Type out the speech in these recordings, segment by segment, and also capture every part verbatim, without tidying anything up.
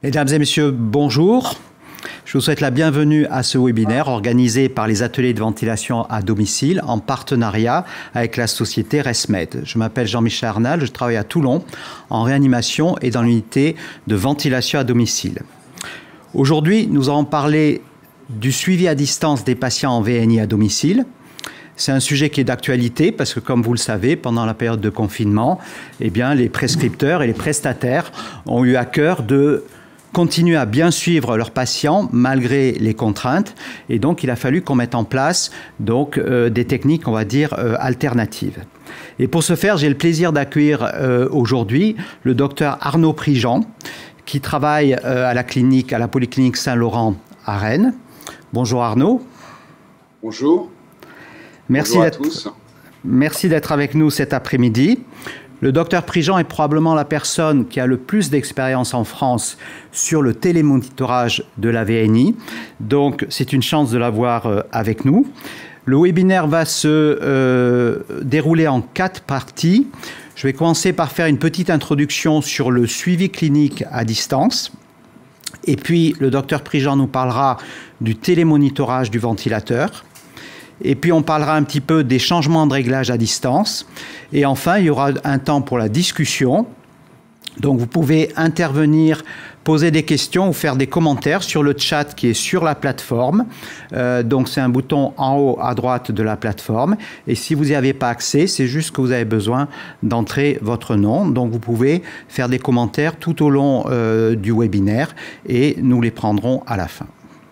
Mesdames et messieurs, bonjour. Je vous souhaite la bienvenue à ce webinaire organisé par les ateliers de ventilation à domicile en partenariat avec la société ResMed. Je m'appelle Jean-Michel Arnal, je travaille à Toulon en réanimation et dans l'unité de ventilation à domicile. Aujourd'hui, nous allons parler du suivi à distance des patients en V N I à domicile. C'est un sujet qui est d'actualité parce que, comme vous le savez, pendant la période de confinement, eh bien, les prescripteurs et les prestataires ont eu à cœur de continuer à bien suivre leurs patients malgré les contraintes. Et donc, il a fallu qu'on mette en place donc, euh, des techniques, on va dire, euh, alternatives. Et pour ce faire, j'ai le plaisir d'accueillir euh, aujourd'hui le docteur Arnaud Prigent, qui travaille euh, à la clinique, à la Polyclinique Saint-Laurent à Rennes. Bonjour Arnaud. Bonjour. Merci Bonjour à tous. Merci d'être avec nous cet après-midi. Le docteur Prigent est probablement la personne qui a le plus d'expérience en France sur le télémonitorage de la V N I. Donc, c'est une chance de l'avoir euh, avec nous. Le webinaire va se euh, dérouler en quatre parties. Je vais commencer par faire une petite introduction sur le suivi clinique à distance. Et puis, le docteur Prigent nous parlera du télémonitorage du ventilateur. Et puis, on parlera un petit peu des changements de réglage à distance. Et enfin, il y aura un temps pour la discussion. Donc, vous pouvez intervenir, poser des questions ou faire des commentaires sur le chat qui est sur la plateforme. Euh, donc, c'est un bouton en haut à droite de la plateforme. Et si vous n'y avez pas accès, c'est juste que vous avez besoin d'entrer votre nom. Donc, vous pouvez faire des commentaires tout au long euh, du webinaire et nous les prendrons à la fin.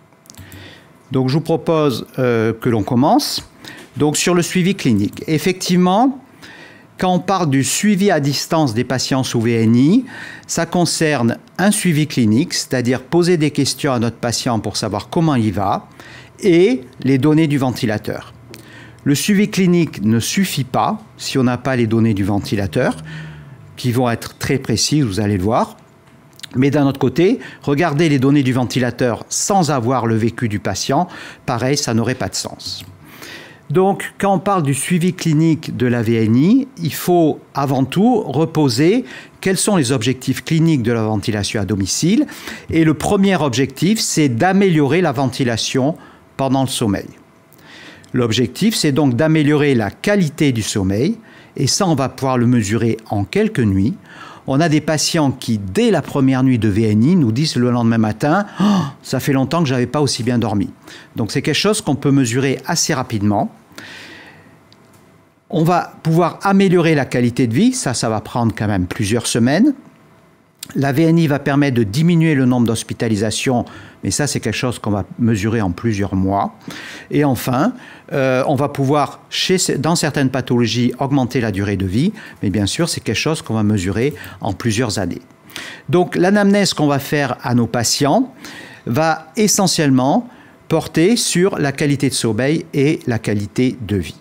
Donc, je vous propose euh, que l'on commence. Donc, sur le suivi clinique. Effectivement, quand on parle du suivi à distance des patients sous V N I, ça concerne un suivi clinique, c'est-à-dire poser des questions à notre patient pour savoir comment il va, et les données du ventilateur. Le suivi clinique ne suffit pas si on n'a pas les données du ventilateur, qui vont être très précises, vous allez le voir. Mais d'un autre côté, regarder les données du ventilateur sans avoir le vécu du patient, pareil, ça n'aurait pas de sens. Donc, quand on parle du suivi clinique de la V N I, il faut avant tout reposer quels sont les objectifs cliniques de la ventilation à domicile. Et le premier objectif, c'est d'améliorer la ventilation pendant le sommeil. L'objectif, c'est donc d'améliorer la qualité du sommeil. Et ça, on va pouvoir le mesurer en quelques nuits. On a des patients qui, dès la première nuit de V N I, nous disent le lendemain matin oh, « ça fait longtemps que je n'avais pas aussi bien dormi ». Donc, c'est quelque chose qu'on peut mesurer assez rapidement. On va pouvoir améliorer la qualité de vie. Ça, ça va prendre quand même plusieurs semaines. La V N I va permettre de diminuer le nombre d'hospitalisations, mais ça, c'est quelque chose qu'on va mesurer en plusieurs mois. Et enfin, euh, on va pouvoir, chez, dans certaines pathologies, augmenter la durée de vie, mais bien sûr, c'est quelque chose qu'on va mesurer en plusieurs années. Donc, l'anamnèse qu'on va faire à nos patients va essentiellement porter sur la qualité de sommeil et la qualité de vie.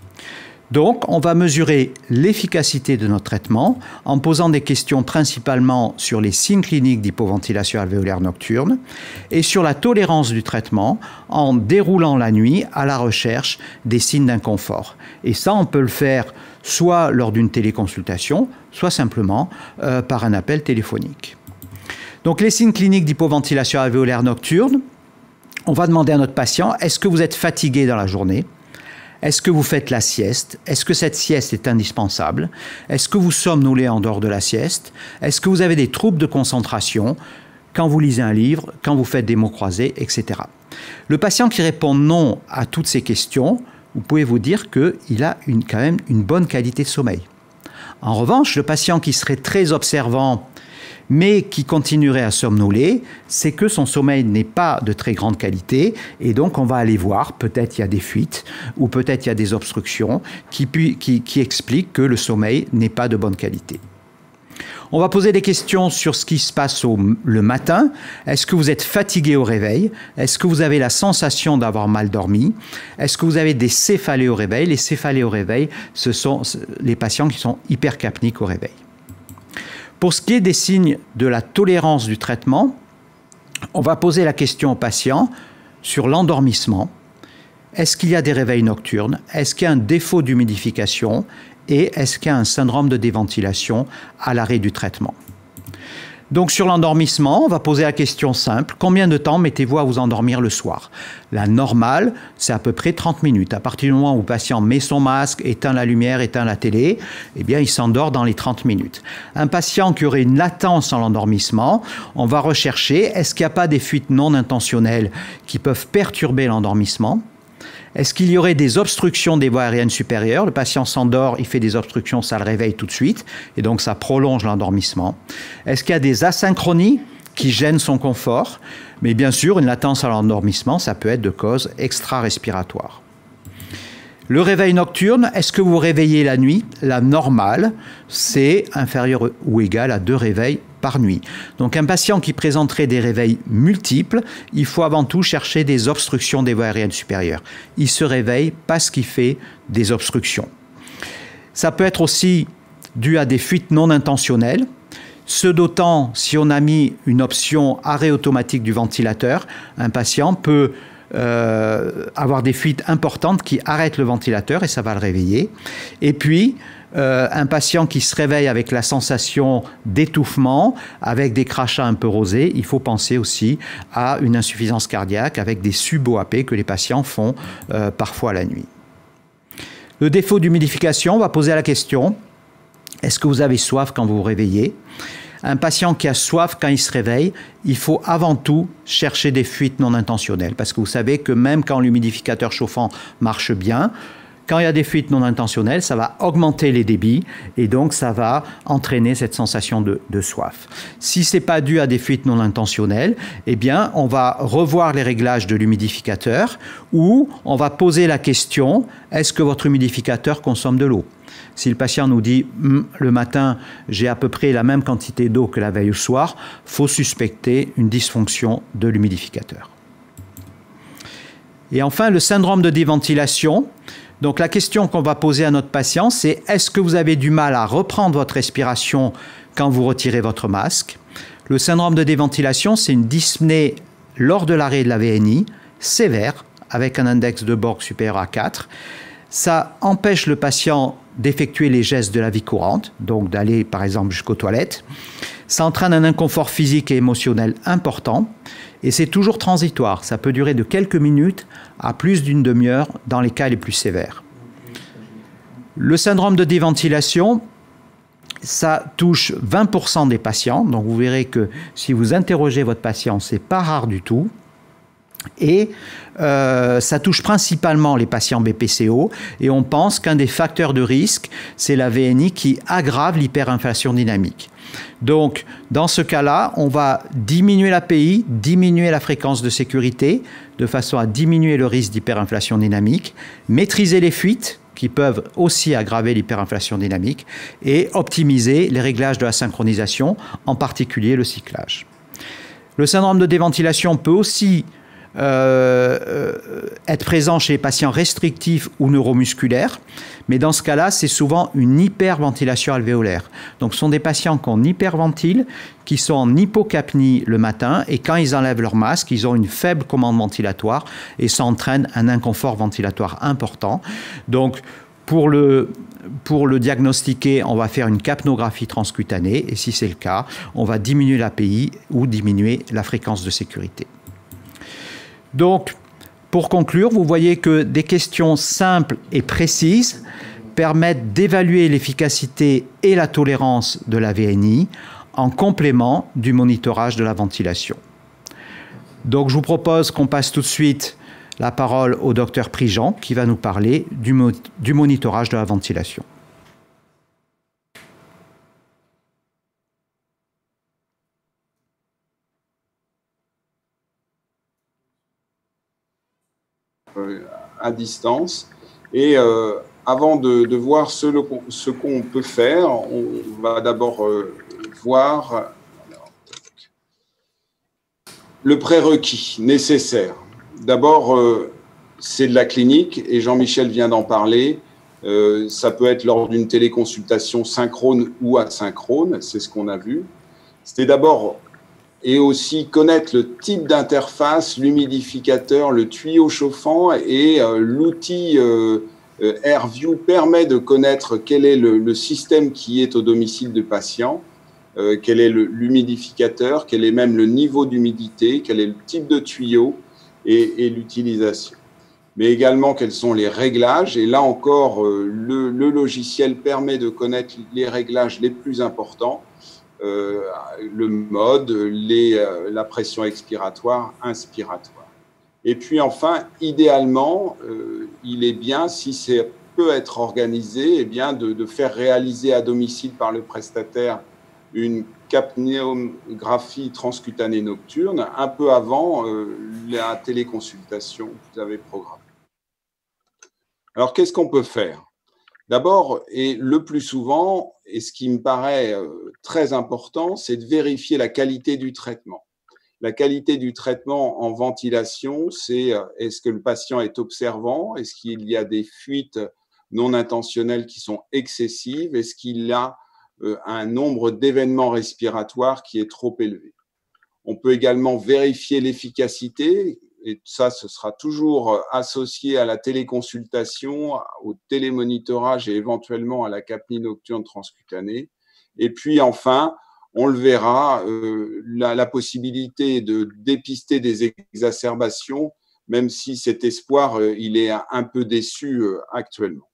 Donc, on va mesurer l'efficacité de notre traitement en posant des questions principalement sur les signes cliniques d'hypoventilation alvéolaire nocturne et sur la tolérance du traitement en déroulant la nuit à la recherche des signes d'inconfort. Et ça, on peut le faire soit lors d'une téléconsultation, soit simplement euh, par un appel téléphonique. Donc, les signes cliniques d'hypoventilation alvéolaire nocturne, on va demander à notre patient, est-ce que vous êtes fatigué dans la journée ? Est-ce que vous faites la sieste? Est-ce que cette sieste est indispensable? Est-ce que vous somnolez en dehors de la sieste? Est-ce que vous avez des troubles de concentration quand vous lisez un livre, quand vous faites des mots croisés, et cetera. Le patient qui répond non à toutes ces questions, vous pouvez vous dire qu'il a une, quand même une bonne qualité de sommeil. En revanche, le patient qui serait très observant mais qui continuerait à somnoler, c'est que son sommeil n'est pas de très grande qualité et donc on va aller voir, peut-être il y a des fuites ou peut-être il y a des obstructions qui, qui, qui expliquent que le sommeil n'est pas de bonne qualité. On va poser des questions sur ce qui se passe au, le matin. Est-ce que vous êtes fatigué au réveil? Est-ce que vous avez la sensation d'avoir mal dormi? Est-ce que vous avez des céphalées au réveil? Les céphalées au réveil, ce sont les patients qui sont hypercapniques au réveil. Pour ce qui est des signes de la tolérance du traitement, on va poser la question au patient sur l'endormissement. Est-ce qu'il y a des réveils nocturnes? Est-ce qu'il y a un défaut d'humidification? Et est-ce qu'il y a un syndrome de déventilation à l'arrêt du traitement? Donc sur l'endormissement, on va poser la question simple. Combien de temps mettez-vous à vous endormir le soir? La normale, c'est à peu près trente minutes. À partir du moment où le patient met son masque, éteint la lumière, éteint la télé, eh bien, il s'endort dans les trente minutes. Un patient qui aurait une latence en l'endormissement, on va rechercher, est-ce qu'il n'y a pas des fuites non intentionnelles qui peuvent perturber l'endormissement? Est-ce qu'il y aurait des obstructions des voies aériennes supérieures? Le patient s'endort, il fait des obstructions, ça le réveille tout de suite, et donc ça prolonge l'endormissement. Est-ce qu'il y a des asynchronies qui gênent son confort? Mais bien sûr, une latence à l'endormissement, ça peut être de cause extra-respiratoire. Le réveil nocturne, est-ce que vous vous réveillez la nuit? La normale, c'est inférieur ou égal à deux réveils par nuit. Donc un patient qui présenterait des réveils multiples, il faut avant tout chercher des obstructions des voies aériennes supérieures. Il se réveille parce qu'il fait des obstructions. Ça peut être aussi dû à des fuites non intentionnelles. Ce d'autant si on a mis une option arrêt automatique du ventilateur, un patient peut Euh, avoir des fuites importantes qui arrêtent le ventilateur et ça va le réveiller. Et puis, euh, un patient qui se réveille avec la sensation d'étouffement, avec des crachats un peu rosés, il faut penser aussi à une insuffisance cardiaque avec des sub-O A P que les patients font euh, parfois la nuit. Le défaut d'humidification, on va poser la question, est-ce que vous avez soif quand vous vous réveillez? Un patient qui a soif quand il se réveille, il faut avant tout chercher des fuites non intentionnelles. Parce que vous savez que même quand l'humidificateur chauffant marche bien, quand il y a des fuites non intentionnelles, ça va augmenter les débits et donc ça va entraîner cette sensation de, de soif. Si ce n'est pas dû à des fuites non intentionnelles, eh bien, on va revoir les réglages de l'humidificateur ou on va poser la question, est-ce que votre humidificateur consomme de l'eau? Si le patient nous dit hm, « le matin, j'ai à peu près la même quantité d'eau que la veille au soir », il faut suspecter une dysfonction de l'humidificateur. Et enfin, le syndrome de déventilation. Donc la question qu'on va poser à notre patient, c'est « est-ce que vous avez du mal à reprendre votre respiration quand vous retirez votre masque ?» Le syndrome de déventilation, c'est une dyspnée lors de l'arrêt de la V N I, sévère, avec un index de Borg supérieur à quatre. Ça empêche le patient d'effectuer les gestes de la vie courante, donc d'aller par exemple jusqu'aux toilettes. Ça entraîne un inconfort physique et émotionnel important et c'est toujours transitoire. Ça peut durer de quelques minutes à plus d'une demi-heure dans les cas les plus sévères. Le syndrome de déventilation, ça touche vingt pour cent des patients, donc vous verrez que si vous interrogez votre patient, c'est pas rare du tout. Et euh, ça touche principalement les patients B P C O et on pense qu'un des facteurs de risque, c'est la V N I qui aggrave l'hyperinflation dynamique. Donc, dans ce cas-là, on va diminuer l'A P I, diminuer la fréquence de sécurité de façon à diminuer le risque d'hyperinflation dynamique, maîtriser les fuites qui peuvent aussi aggraver l'hyperinflation dynamique et optimiser les réglages de la synchronisation, en particulier le cyclage. Le syndrome de déventilation peut aussi Euh, être présent chez les patients restrictifs ou neuromusculaires, mais dans ce cas-là, c'est souvent une hyperventilation alvéolaire. Donc ce sont des patients qui en hyperventilent, qui sont en hypocapnie le matin, et quand ils enlèvent leur masque, ils ont une faible commande ventilatoire, et ça entraîne un inconfort ventilatoire important. Donc pour le, pour le diagnostiquer, on va faire une capnographie transcutanée, et si c'est le cas, on va diminuer l'A P I ou diminuer la fréquence de sécurité. Donc, pour conclure, vous voyez que des questions simples et précises permettent d'évaluer l'efficacité et la tolérance de la V N I en complément du monitorage de la ventilation. Donc, je vous propose qu'on passe tout de suite la parole au docteur Prigent qui va nous parler du, mo du monitorage de la ventilation. À distance. Et euh, avant de, de voir ce, ce qu'on peut faire, on va d'abord euh, voir le prérequis nécessaire. D'abord, euh, c'est de la clinique, et Jean-Michel vient d'en parler. Euh, ça peut être lors d'une téléconsultation synchrone ou asynchrone, c'est ce qu'on a vu. C'était d'abord... et aussi connaître le type d'interface, l'humidificateur, le tuyau chauffant, et euh, l'outil euh, euh, AirView permet de connaître quel est le, le système qui est au domicile du patient. euh, quel est l'humidificateur, quel est même le niveau d'humidité, quel est le type de tuyau et, et l'utilisation. Mais également quels sont les réglages. Et là encore, euh, le, le logiciel permet de connaître les réglages les plus importants, euh, le mode, les, euh, la pression expiratoire, inspiratoire. Et puis enfin, idéalement, euh, il est bien, si c'est peut être organisé, eh bien de, de faire réaliser à domicile par le prestataire une capnographie transcutanée nocturne un peu avant euh, la téléconsultation que vous avez programmée. Alors, qu'est-ce qu'on peut faire? D'abord, et le plus souvent, et ce qui me paraît euh, très important, c'est de vérifier la qualité du traitement. La qualité du traitement en ventilation, c'est euh, est-ce que le patient est observant? Est-ce qu'il y a des fuites non intentionnelles qui sont excessives? Est-ce qu'il y a euh, un nombre d'événements respiratoires qui est trop élevé? On peut également vérifier l'efficacité, et ça, ce sera toujours associé à la téléconsultation, au télémonitorage et éventuellement à la capnie nocturne transcutanée. Et puis enfin, on le verra, euh, la, la possibilité de dépister des exacerbations, même si cet espoir, euh, il est un peu déçu euh, actuellement.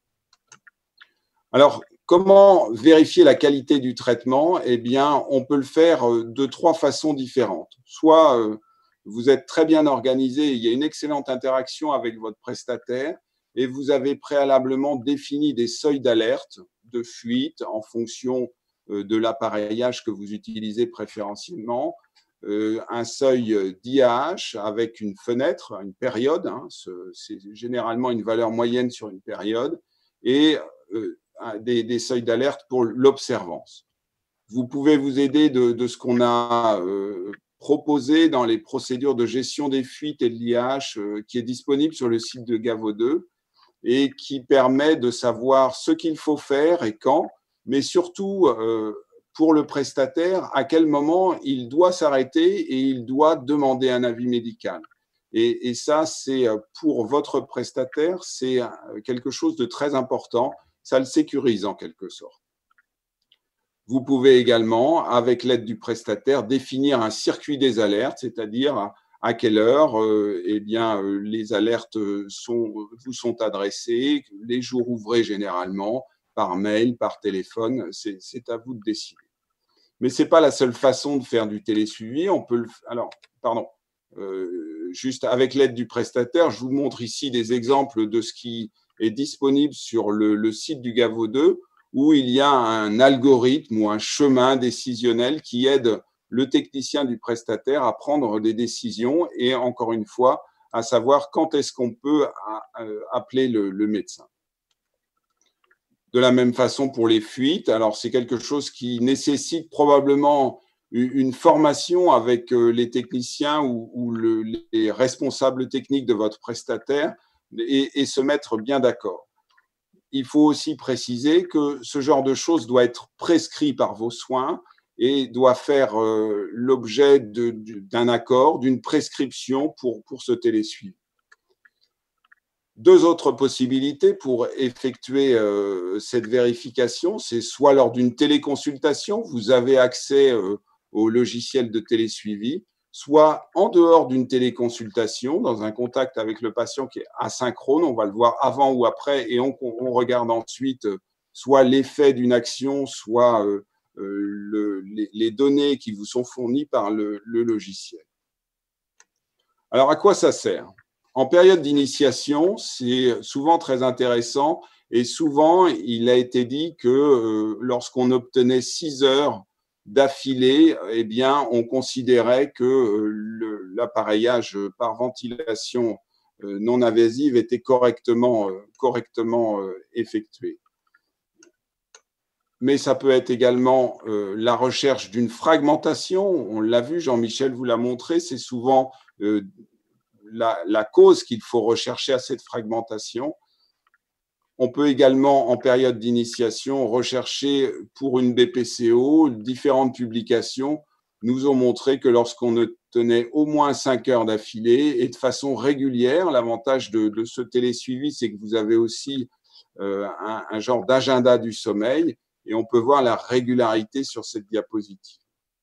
Alors, comment vérifier la qualité du traitement? Eh bien, on peut le faire de trois façons différentes. Soit euh, vous êtes très bien organisé, il y a une excellente interaction avec votre prestataire et vous avez préalablement défini des seuils d'alerte de fuite en fonction euh, de l'appareillage que vous utilisez préférentiellement, euh, un seuil d'I A H avec une fenêtre, une période, hein, c'est généralement une valeur moyenne sur une période, et euh, Des, des seuils d'alerte pour l'observance. Vous pouvez vous aider de, de ce qu'on a euh, proposé dans les procédures de gestion des fuites et de l'I A H euh, qui est disponible sur le site de Gaveau deux et qui permet de savoir ce qu'il faut faire et quand, mais surtout euh, pour le prestataire, à quel moment il doit s'arrêter et il doit demander un avis médical. Et, et ça, c'est pour votre prestataire, c'est quelque chose de très important. Ça le sécurise en quelque sorte. Vous pouvez également, avec l'aide du prestataire, définir un circuit des alertes, c'est-à-dire à, à quelle heure euh, eh bien, euh, les alertes sont, vous sont adressées, les jours ouvrés généralement, par mail, par téléphone, c'est à vous de décider. Mais ce n'est pas la seule façon de faire du télésuivi. On peut le, alors, pardon, euh, juste avec l'aide du prestataire, je vous montre ici des exemples de ce qui est disponible sur le, le site du Gaveau deux, où il y a un algorithme ou un chemin décisionnel qui aide le technicien du prestataire à prendre des décisions et, encore une fois, à savoir quand est-ce qu'on peut appeler le, le médecin. De la même façon pour les fuites, alors c'est quelque chose qui nécessite probablement une formation avec les techniciens ou, ou le, les responsables techniques de votre prestataire et, et se mettre bien d'accord. Il faut aussi préciser que ce genre de choses doit être prescrit par vos soins et doit faire euh, l'objet d'un accord, d'une prescription pour, pour ce télésuivi. Deux autres possibilités pour effectuer euh, cette vérification, c'est soit lors d'une téléconsultation, vous avez accès euh, au logiciel de télésuivi, soit en dehors d'une téléconsultation, dans un contact avec le patient qui est asynchrone, on va le voir avant ou après, et on, on regarde ensuite euh, soit l'effet d'une action, soit euh, euh, le, les, les données qui vous sont fournies par le, le logiciel. Alors, à quoi ça sert ? En période d'initiation, c'est souvent très intéressant et souvent, il a été dit que euh, lorsqu'on obtenait six heures d'affilée, eh bien, on considérait que euh, l'appareillage par ventilation euh, non invasive était correctement, euh, correctement euh, effectué. Mais ça peut être également euh, la recherche d'une fragmentation. On l'a vu, Jean-Michel vous l'a montré, c'est souvent euh, La, la cause qu'il faut rechercher à cette fragmentation. On peut également, en période d'initiation, rechercher pour une B P C O. Différentes publications nous ont montré que lorsqu'on tenait au moins cinq heures d'affilée et de façon régulière, l'avantage de, de ce télésuivi, c'est que vous avez aussi euh, un, un genre d'agenda du sommeil. et on peut voir la régularité sur cette diapositive.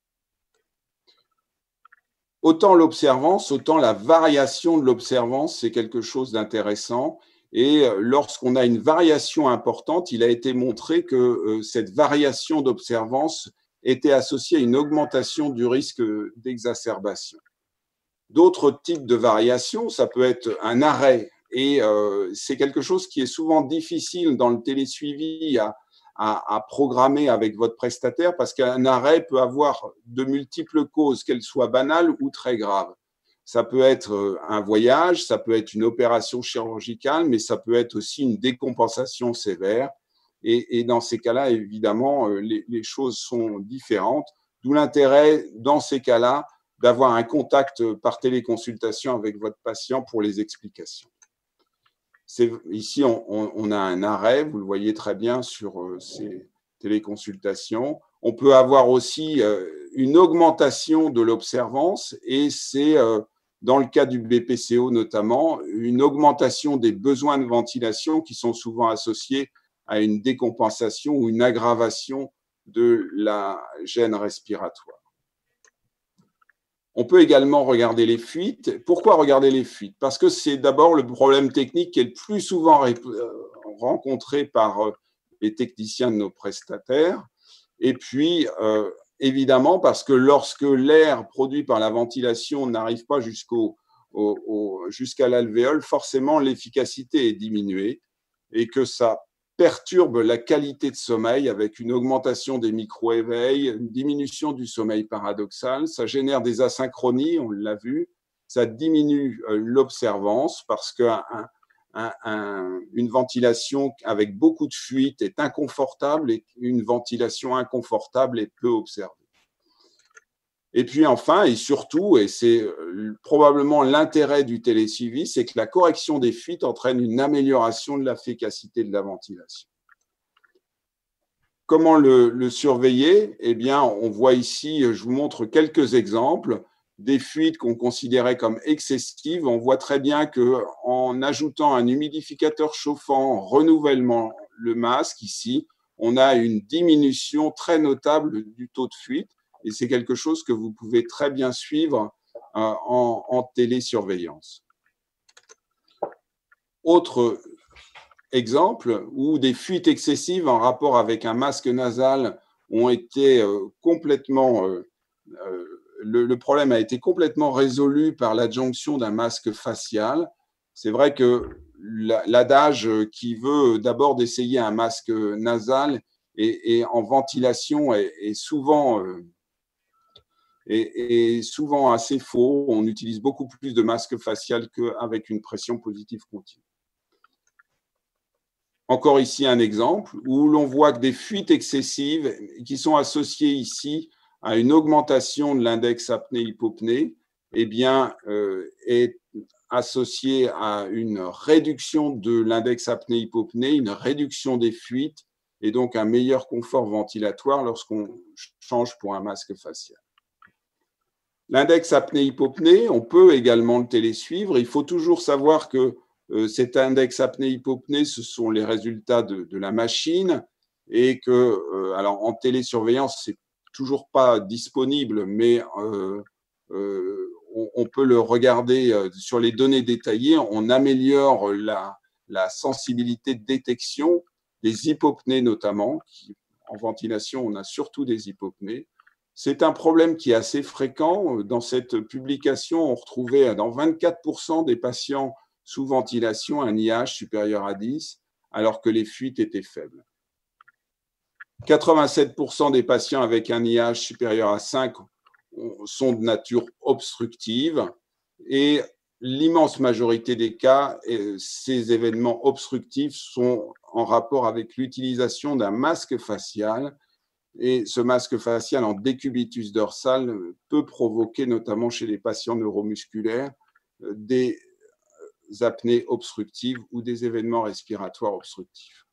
Autant l'observance, autant la variation de l'observance, c'est quelque chose d'intéressant. Et lorsqu'on a une variation importante, il a été montré que cette variation d'observance était associée à une augmentation du risque d'exacerbation. D'autres types de variations, ça peut être un arrêt, et euh, c'est quelque chose qui est souvent difficile dans le télésuivi à, à, à programmer avec votre prestataire, parce qu'un arrêt peut avoir de multiples causes, qu'elles soient banales ou très graves. Ça peut être un voyage, ça peut être une opération chirurgicale, mais ça peut être aussi une décompensation sévère. Et, et dans ces cas-là, évidemment, les, les choses sont différentes. D'où l'intérêt, dans ces cas-là, d'avoir un contact par téléconsultation avec votre patient pour les explications. Ici, on, on a un arrêt, vous le voyez très bien sur ces téléconsultations. On peut avoir aussi une augmentation de l'observance, et c'est, dans le cas du B P C O notamment, une augmentation des besoins de ventilation qui sont souvent associés à une décompensation ou une aggravation de la gêne respiratoire. On peut également regarder les fuites. Pourquoi regarder les fuites? Parce que c'est d'abord le problème technique qui est le plus souvent rencontré par les techniciens de nos prestataires. Et puis, euh, évidemment, parce que lorsque l'air produit par la ventilation n'arrive pas jusqu'au, au, au, jusqu'à l'alvéole, forcément l'efficacité est diminuée et que ça perturbe la qualité de sommeil avec une augmentation des micro-éveils, une diminution du sommeil paradoxal. Ça génère des asynchronies, on l'a vu. Ça diminue l'observance parce qu'un Un, un, une ventilation avec beaucoup de fuite est inconfortable et une ventilation inconfortable est peu observée. Et puis enfin, et surtout, et c'est probablement l'intérêt du télésuivi, c'est que la correction des fuites entraîne une amélioration de l'efficacité de la ventilation. Comment le, le surveiller? Eh bien, on voit ici, je vous montre quelques exemples. Des fuites qu'on considérait comme excessives, on voit très bien qu'en ajoutant un humidificateur chauffant, en renouvelant le masque ici, on a une diminution très notable du taux de fuite, et c'est quelque chose que vous pouvez très bien suivre en, en télésurveillance. Autre exemple où des fuites excessives en rapport avec un masque nasal ont été complètement euh, Le, le problème a été complètement résolu par l'adjonction d'un masque facial. C'est vrai que l'adage qui veut d'abord d'essayer un masque nasal et, et en ventilation est, est, souvent, euh, est, est souvent assez faux. On utilise beaucoup plus de masque facial qu'avec une pression positive continue. Encore ici un exemple où l'on voit que des fuites excessives qui sont associées ici à une augmentation de l'index apnée-hypopnée, eh bien, euh, est associé à une réduction de l'index apnée-hypopnée, une réduction des fuites et donc un meilleur confort ventilatoire lorsqu'on change pour un masque facial. L'index apnée-hypopnée, on peut également le télésuivre. Il faut toujours savoir que euh, cet index apnée-hypopnée, ce sont les résultats de, de la machine et que, euh, alors en télésurveillance, c'est toujours pas disponible, mais euh, euh, on, on peut le regarder sur les données détaillées. On améliore la, la sensibilité de détection des hypopnées notamment. Qui, en ventilation, on a surtout des hypopnées. C'est un problème qui est assez fréquent. Dans cette publication, on retrouvait dans vingt-quatre pour cent des patients sous ventilation un I H supérieur à dix, alors que les fuites étaient faibles. quatre-vingt-sept pour cent des patients avec un I H supérieur à cinq sont de nature obstructive et l'immense majorité des cas, ces événements obstructifs sont en rapport avec l'utilisation d'un masque facial et ce masque facial en décubitus dorsal peut provoquer, notamment chez les patients neuromusculaires, des apnées obstructives ou des événements respiratoires obstructifs.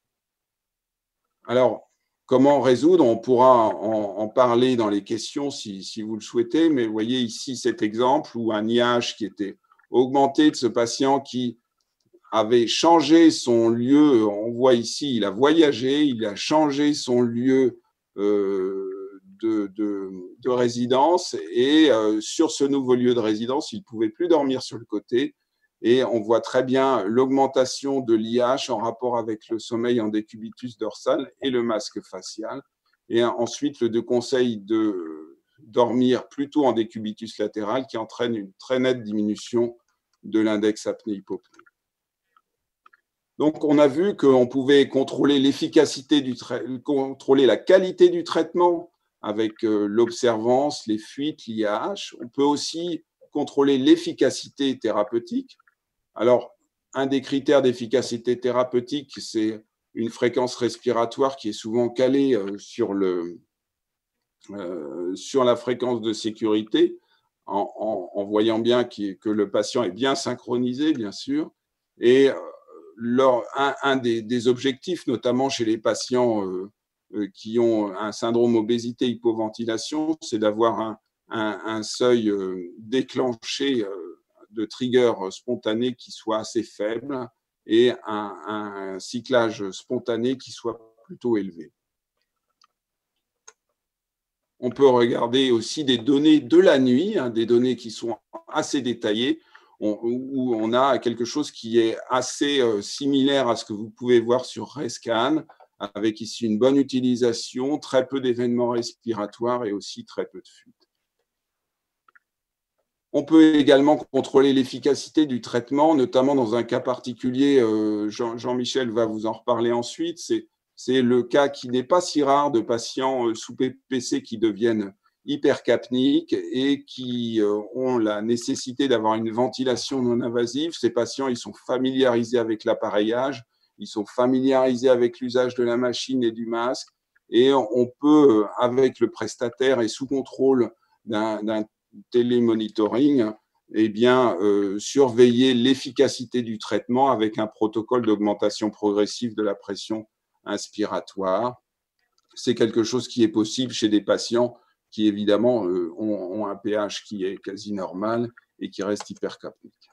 Alors, comment résoudre? On pourra en, en parler dans les questions si, si vous le souhaitez, mais vous voyez ici cet exemple où un I H qui était augmenté de ce patient qui avait changé son lieu, on voit ici, il a voyagé, il a changé son lieu euh, de, de, de résidence et euh, sur ce nouveau lieu de résidence, il ne pouvait plus dormir sur le côté et on voit très bien l'augmentation de l'I H en rapport avec le sommeil en décubitus dorsal et le masque facial. Et ensuite, le conseil de dormir plutôt en décubitus latéral qui entraîne une très nette diminution de l'index apnée-hypopnée. Donc, on a vu qu'on pouvait contrôler l'efficacité du traitement, contrôler la qualité du traitement avec l'observance, les fuites, l'I H. On peut aussi contrôler l'efficacité thérapeutique. Alors, un des critères d'efficacité thérapeutique, c'est une fréquence respiratoire qui est souvent calée sur, le, euh, sur la fréquence de sécurité, en, en, en voyant bien que le patient est bien synchronisé, bien sûr. Et leur, un, un des, des objectifs, notamment chez les patients euh, euh, qui ont un syndrome obésité-hypoventilation, c'est d'avoir un, un, un seuil euh, déclenché euh, de trigger spontané qui soit assez faible et un, un cyclage spontané qui soit plutôt élevé. On peut regarder aussi des données de la nuit, hein, des données qui sont assez détaillées, on, où on a quelque chose qui est assez euh, similaire à ce que vous pouvez voir sur Rescan, avec ici une bonne utilisation, très peu d'événements respiratoires et aussi très peu de fuites. On peut également contrôler l'efficacité du traitement, notamment dans un cas particulier, euh, Jean, Jean-Michel va vous en reparler ensuite, c'est C'est le cas qui n'est pas si rare de patients sous P P C qui deviennent hypercapniques et qui ont la nécessité d'avoir une ventilation non invasive. Ces patients, ils sont familiarisés avec l'appareillage, ils sont familiarisés avec l'usage de la machine et du masque et on peut, avec le prestataire et sous contrôle d'un télémonitoring, eh bien, euh, surveiller l'efficacité du traitement avec un protocole d'augmentation progressive de la pression inspiratoire. C'est quelque chose qui est possible chez des patients qui, évidemment, euh, ont, ont un pH qui est quasi normal et qui restent hypercapniques.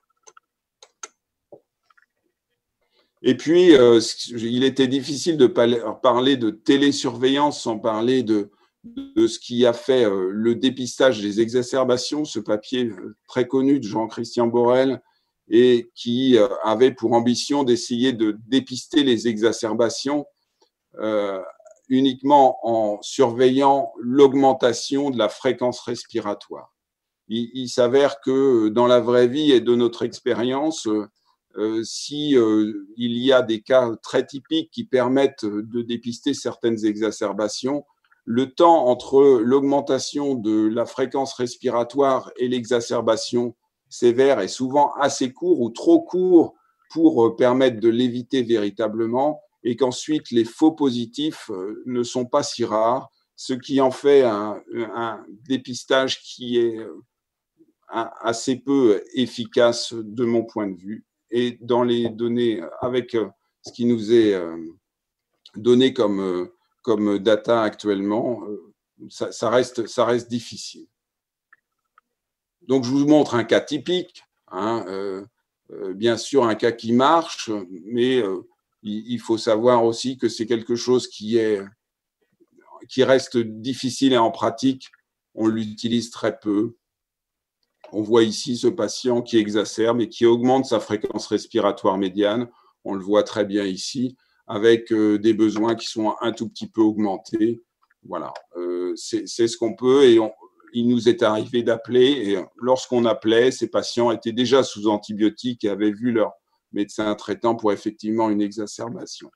Et puis, euh, il était difficile de parler de télésurveillance sans parler de, de ce qui a fait euh, le dépistage des exacerbations, ce papier très connu de Jean-Christian Borel, et qui euh, avait pour ambition d'essayer de dépister les exacerbations Euh, uniquement en surveillant l'augmentation de la fréquence respiratoire. Il, il s'avère que dans la vraie vie et de notre expérience, euh, si euh, il y a des cas très typiques qui permettent de dépister certaines exacerbations, le temps entre l'augmentation de la fréquence respiratoire et l'exacerbation sévère est souvent assez court ou trop court pour permettre de l'éviter véritablement, et qu'ensuite les faux positifs ne sont pas si rares, ce qui en fait un, un dépistage qui est assez peu efficace de mon point de vue. Et dans les données, avec ce qui nous est donné comme, comme data actuellement, ça, ça, reste, ça reste difficile. Donc je vous montre un cas typique, hein, euh, euh, bien sûr un cas qui marche, mais euh, il faut savoir aussi que c'est quelque chose qui, est, qui reste difficile et en pratique, on l'utilise très peu. On voit ici ce patient qui exacerbe et qui augmente sa fréquence respiratoire médiane, on le voit très bien ici, avec des besoins qui sont un tout petit peu augmentés. Voilà, euh, c'est ce qu'on peut et on, il nous est arrivé d'appeler et lorsqu'on appelait, ces patients étaient déjà sous antibiotiques et avaient vu leur médecin traitant pour effectivement une exacerbation.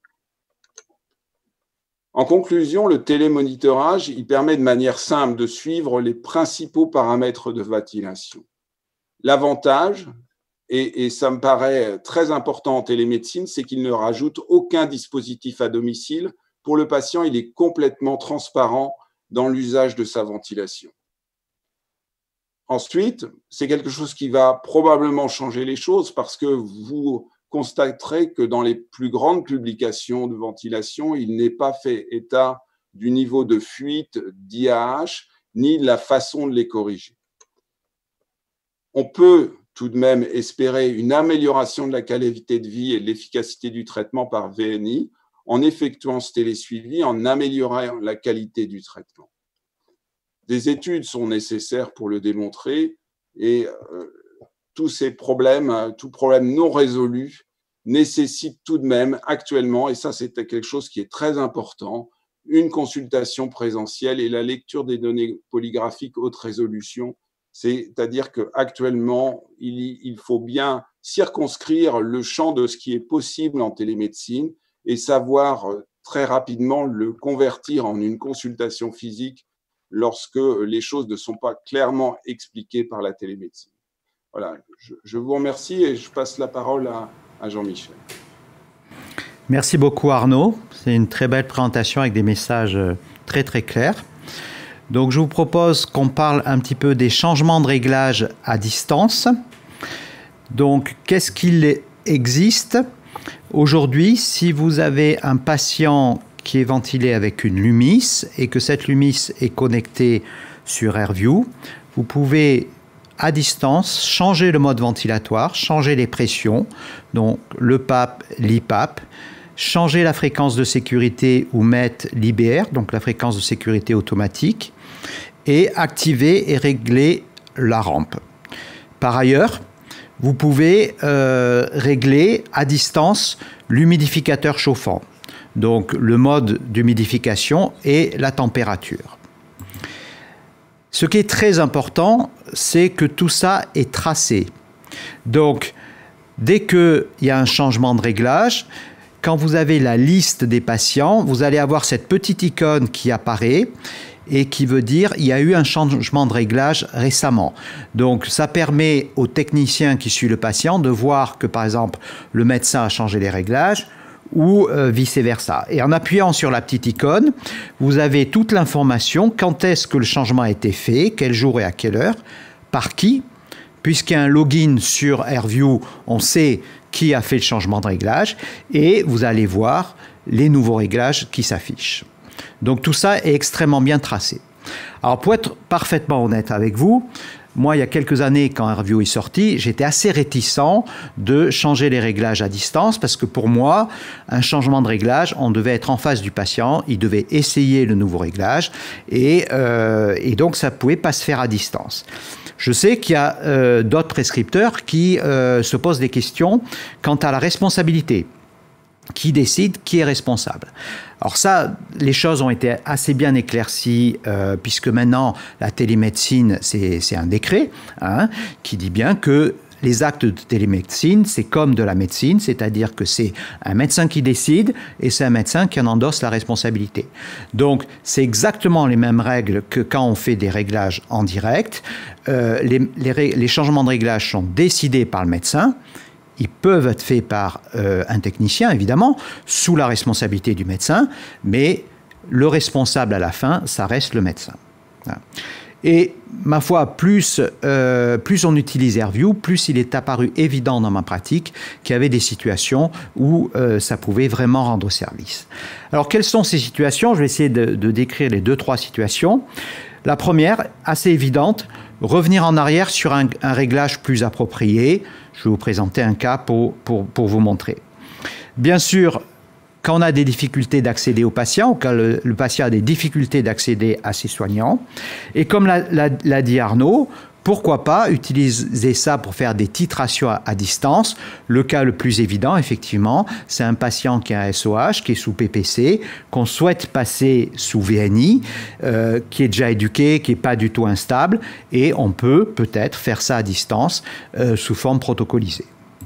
En conclusion, le télémonitorage, il permet de manière simple de suivre les principaux paramètres de ventilation. L'avantage, et, et ça me paraît très important en télémédecine, c'est qu'il ne rajoute aucun dispositif à domicile. Pour le patient, il est complètement transparent dans l'usage de sa ventilation. Ensuite, c'est quelque chose qui va probablement changer les choses parce que vous constaterez que dans les plus grandes publications de ventilation, il n'est pas fait état du niveau de fuite d'I A H ni de la façon de les corriger. On peut tout de même espérer une amélioration de la qualité de vie et de l'efficacité du traitement par V N I en effectuant ce télésuivi, en améliorant la qualité du traitement. Des études sont nécessaires pour le démontrer et euh, tous ces problèmes, tout problème non résolu, nécessitent tout de même actuellement, et ça c'est quelque chose qui est très important, une consultation présentielle et la lecture des données polygraphiques haute résolution. C'est-à-dire qu'actuellement, il, il faut bien circonscrire le champ de ce qui est possible en télémédecine et savoir très rapidement le convertir en une consultation physique lorsque les choses ne sont pas clairement expliquées par la télémédecine. Voilà, je, je vous remercie et je passe la parole à, à Jean-Michel. Merci beaucoup Arnaud. C'est une très belle présentation avec des messages très très clairs. Donc je vous propose qu'on parle un petit peu des changements de réglage à distance. Donc qu'est-ce qu'il existe aujourd'hui? Si vous avez un patient qui est ventilé avec une Lumis et que cette Lumis est connectée sur AirView, vous pouvez à distance changer le mode ventilatoire, changer les pressions, donc le P A P, l'I P A P, changer la fréquence de sécurité ou mettre l'I B R, donc la fréquence de sécurité automatique, et activer et régler la rampe. Par ailleurs, vous pouvez euh, régler à distance l'humidificateur chauffant, donc le mode d'humidification et la température. Ce qui est très important, c'est que tout ça est tracé. Donc, dès qu'il y a un changement de réglage, quand vous avez la liste des patients, vous allez avoir cette petite icône qui apparaît et qui veut dire il y a eu un changement de réglage récemment. Donc ça permet au technicien qui suit le patient de voir que par exemple le médecin a changé les réglages ou euh, vice-versa. Et en appuyant sur la petite icône, vous avez toute l'information, quand est-ce que le changement a été fait, quel jour et à quelle heure, par qui. Puisqu'il y a un login sur AirView, on sait qui a fait le changement de réglage et vous allez voir les nouveaux réglages qui s'affichent. Donc tout ça est extrêmement bien tracé. Alors pour être parfaitement honnête avec vous, moi il y a quelques années quand AirView est sorti, j'étais assez réticent de changer les réglages à distance parce que pour moi, un changement de réglage, on devait être en face du patient, il devait essayer le nouveau réglage et, euh, et donc ça ne pouvait pas se faire à distance. Je sais qu'il y a euh, d'autres prescripteurs qui euh, se posent des questions quant à la responsabilité. Qui décide, qui est responsable? Alors ça, les choses ont été assez bien éclaircies euh, puisque maintenant la télémédecine, c'est un décret hein, qui dit bien que les actes de télémédecine, c'est comme de la médecine, c'est-à-dire que c'est un médecin qui décide et c'est un médecin qui en endosse la responsabilité. Donc, c'est exactement les mêmes règles que quand on fait des réglages en direct. Euh, les, les, les changements de réglage sont décidés par le médecin. Ils peuvent être faits par euh, un technicien, évidemment, sous la responsabilité du médecin, mais le responsable à la fin, ça reste le médecin. Et ma foi, plus, euh, plus on utilise AirView, plus il est apparu évident dans ma pratique qu'il y avait des situations où euh, ça pouvait vraiment rendre service. Alors, quelles sont ces situations? Je vais essayer de, de décrire les deux, trois situations. La première, assez évidente, revenir en arrière sur un, un réglage plus approprié. Je vais vous présenter un cas pour, pour, pour vous montrer. Bien sûr, quand on a des difficultés d'accéder au patient, ou quand le, le patient a des difficultés d'accéder à ses soignants, et comme l'a dit Arnaud, pourquoi pas utiliser ça pour faire des titrations à, à distance. Le cas le plus évident, effectivement, c'est un patient qui a un S O H, qui est sous P P C, qu'on souhaite passer sous V N I, euh, qui est déjà éduqué, qui n'est pas du tout instable, et on peut peut-être faire ça à distance euh, sous forme protocolisée.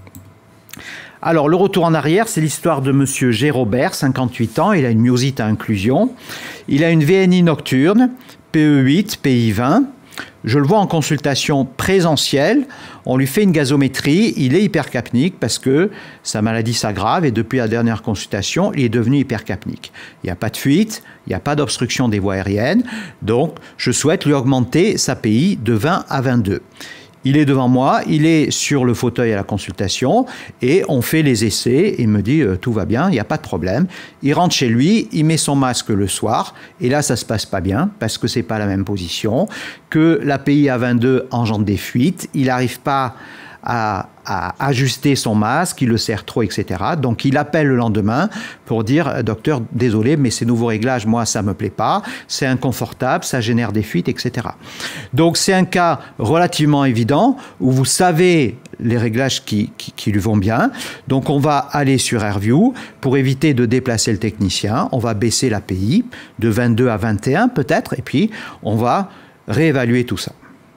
Alors, le retour en arrière, c'est l'histoire de monsieur G. Robert, cinquante-huit ans, il a une myosite à inclusion, il a une V N I nocturne, P E huit, P I vingt, je le vois en consultation présentielle, on lui fait une gazométrie, il est hypercapnique parce que sa maladie s'aggrave et depuis la dernière consultation, il est devenu hypercapnique. Il n'y a pas de fuite, il n'y a pas d'obstruction des voies aériennes, donc je souhaite lui augmenter sa P I de vingt à vingt-deux. Il est devant moi, il est sur le fauteuil à la consultation et on fait les essais. Il me dit euh, tout va bien, il n'y a pas de problème. Il rentre chez lui, il met son masque le soir et là ça se passe pas bien parce que c'est pas la même position, que la P I à vingt-deux engendre des fuites, il n'arrive pas à, à ajuster son masque, il le serre trop, et cetera. Donc il appelle le lendemain pour dire « Docteur, désolé, mais ces nouveaux réglages, moi, ça ne me plaît pas, c'est inconfortable, ça génère des fuites, et cetera » Donc c'est un cas relativement évident où vous savez les réglages qui, qui, qui lui vont bien. Donc on va aller sur AirView pour éviter de déplacer le technicien. On va baisser l'A P I de vingt-deux à vingt et un peut-être, et puis on va réévaluer tout ça.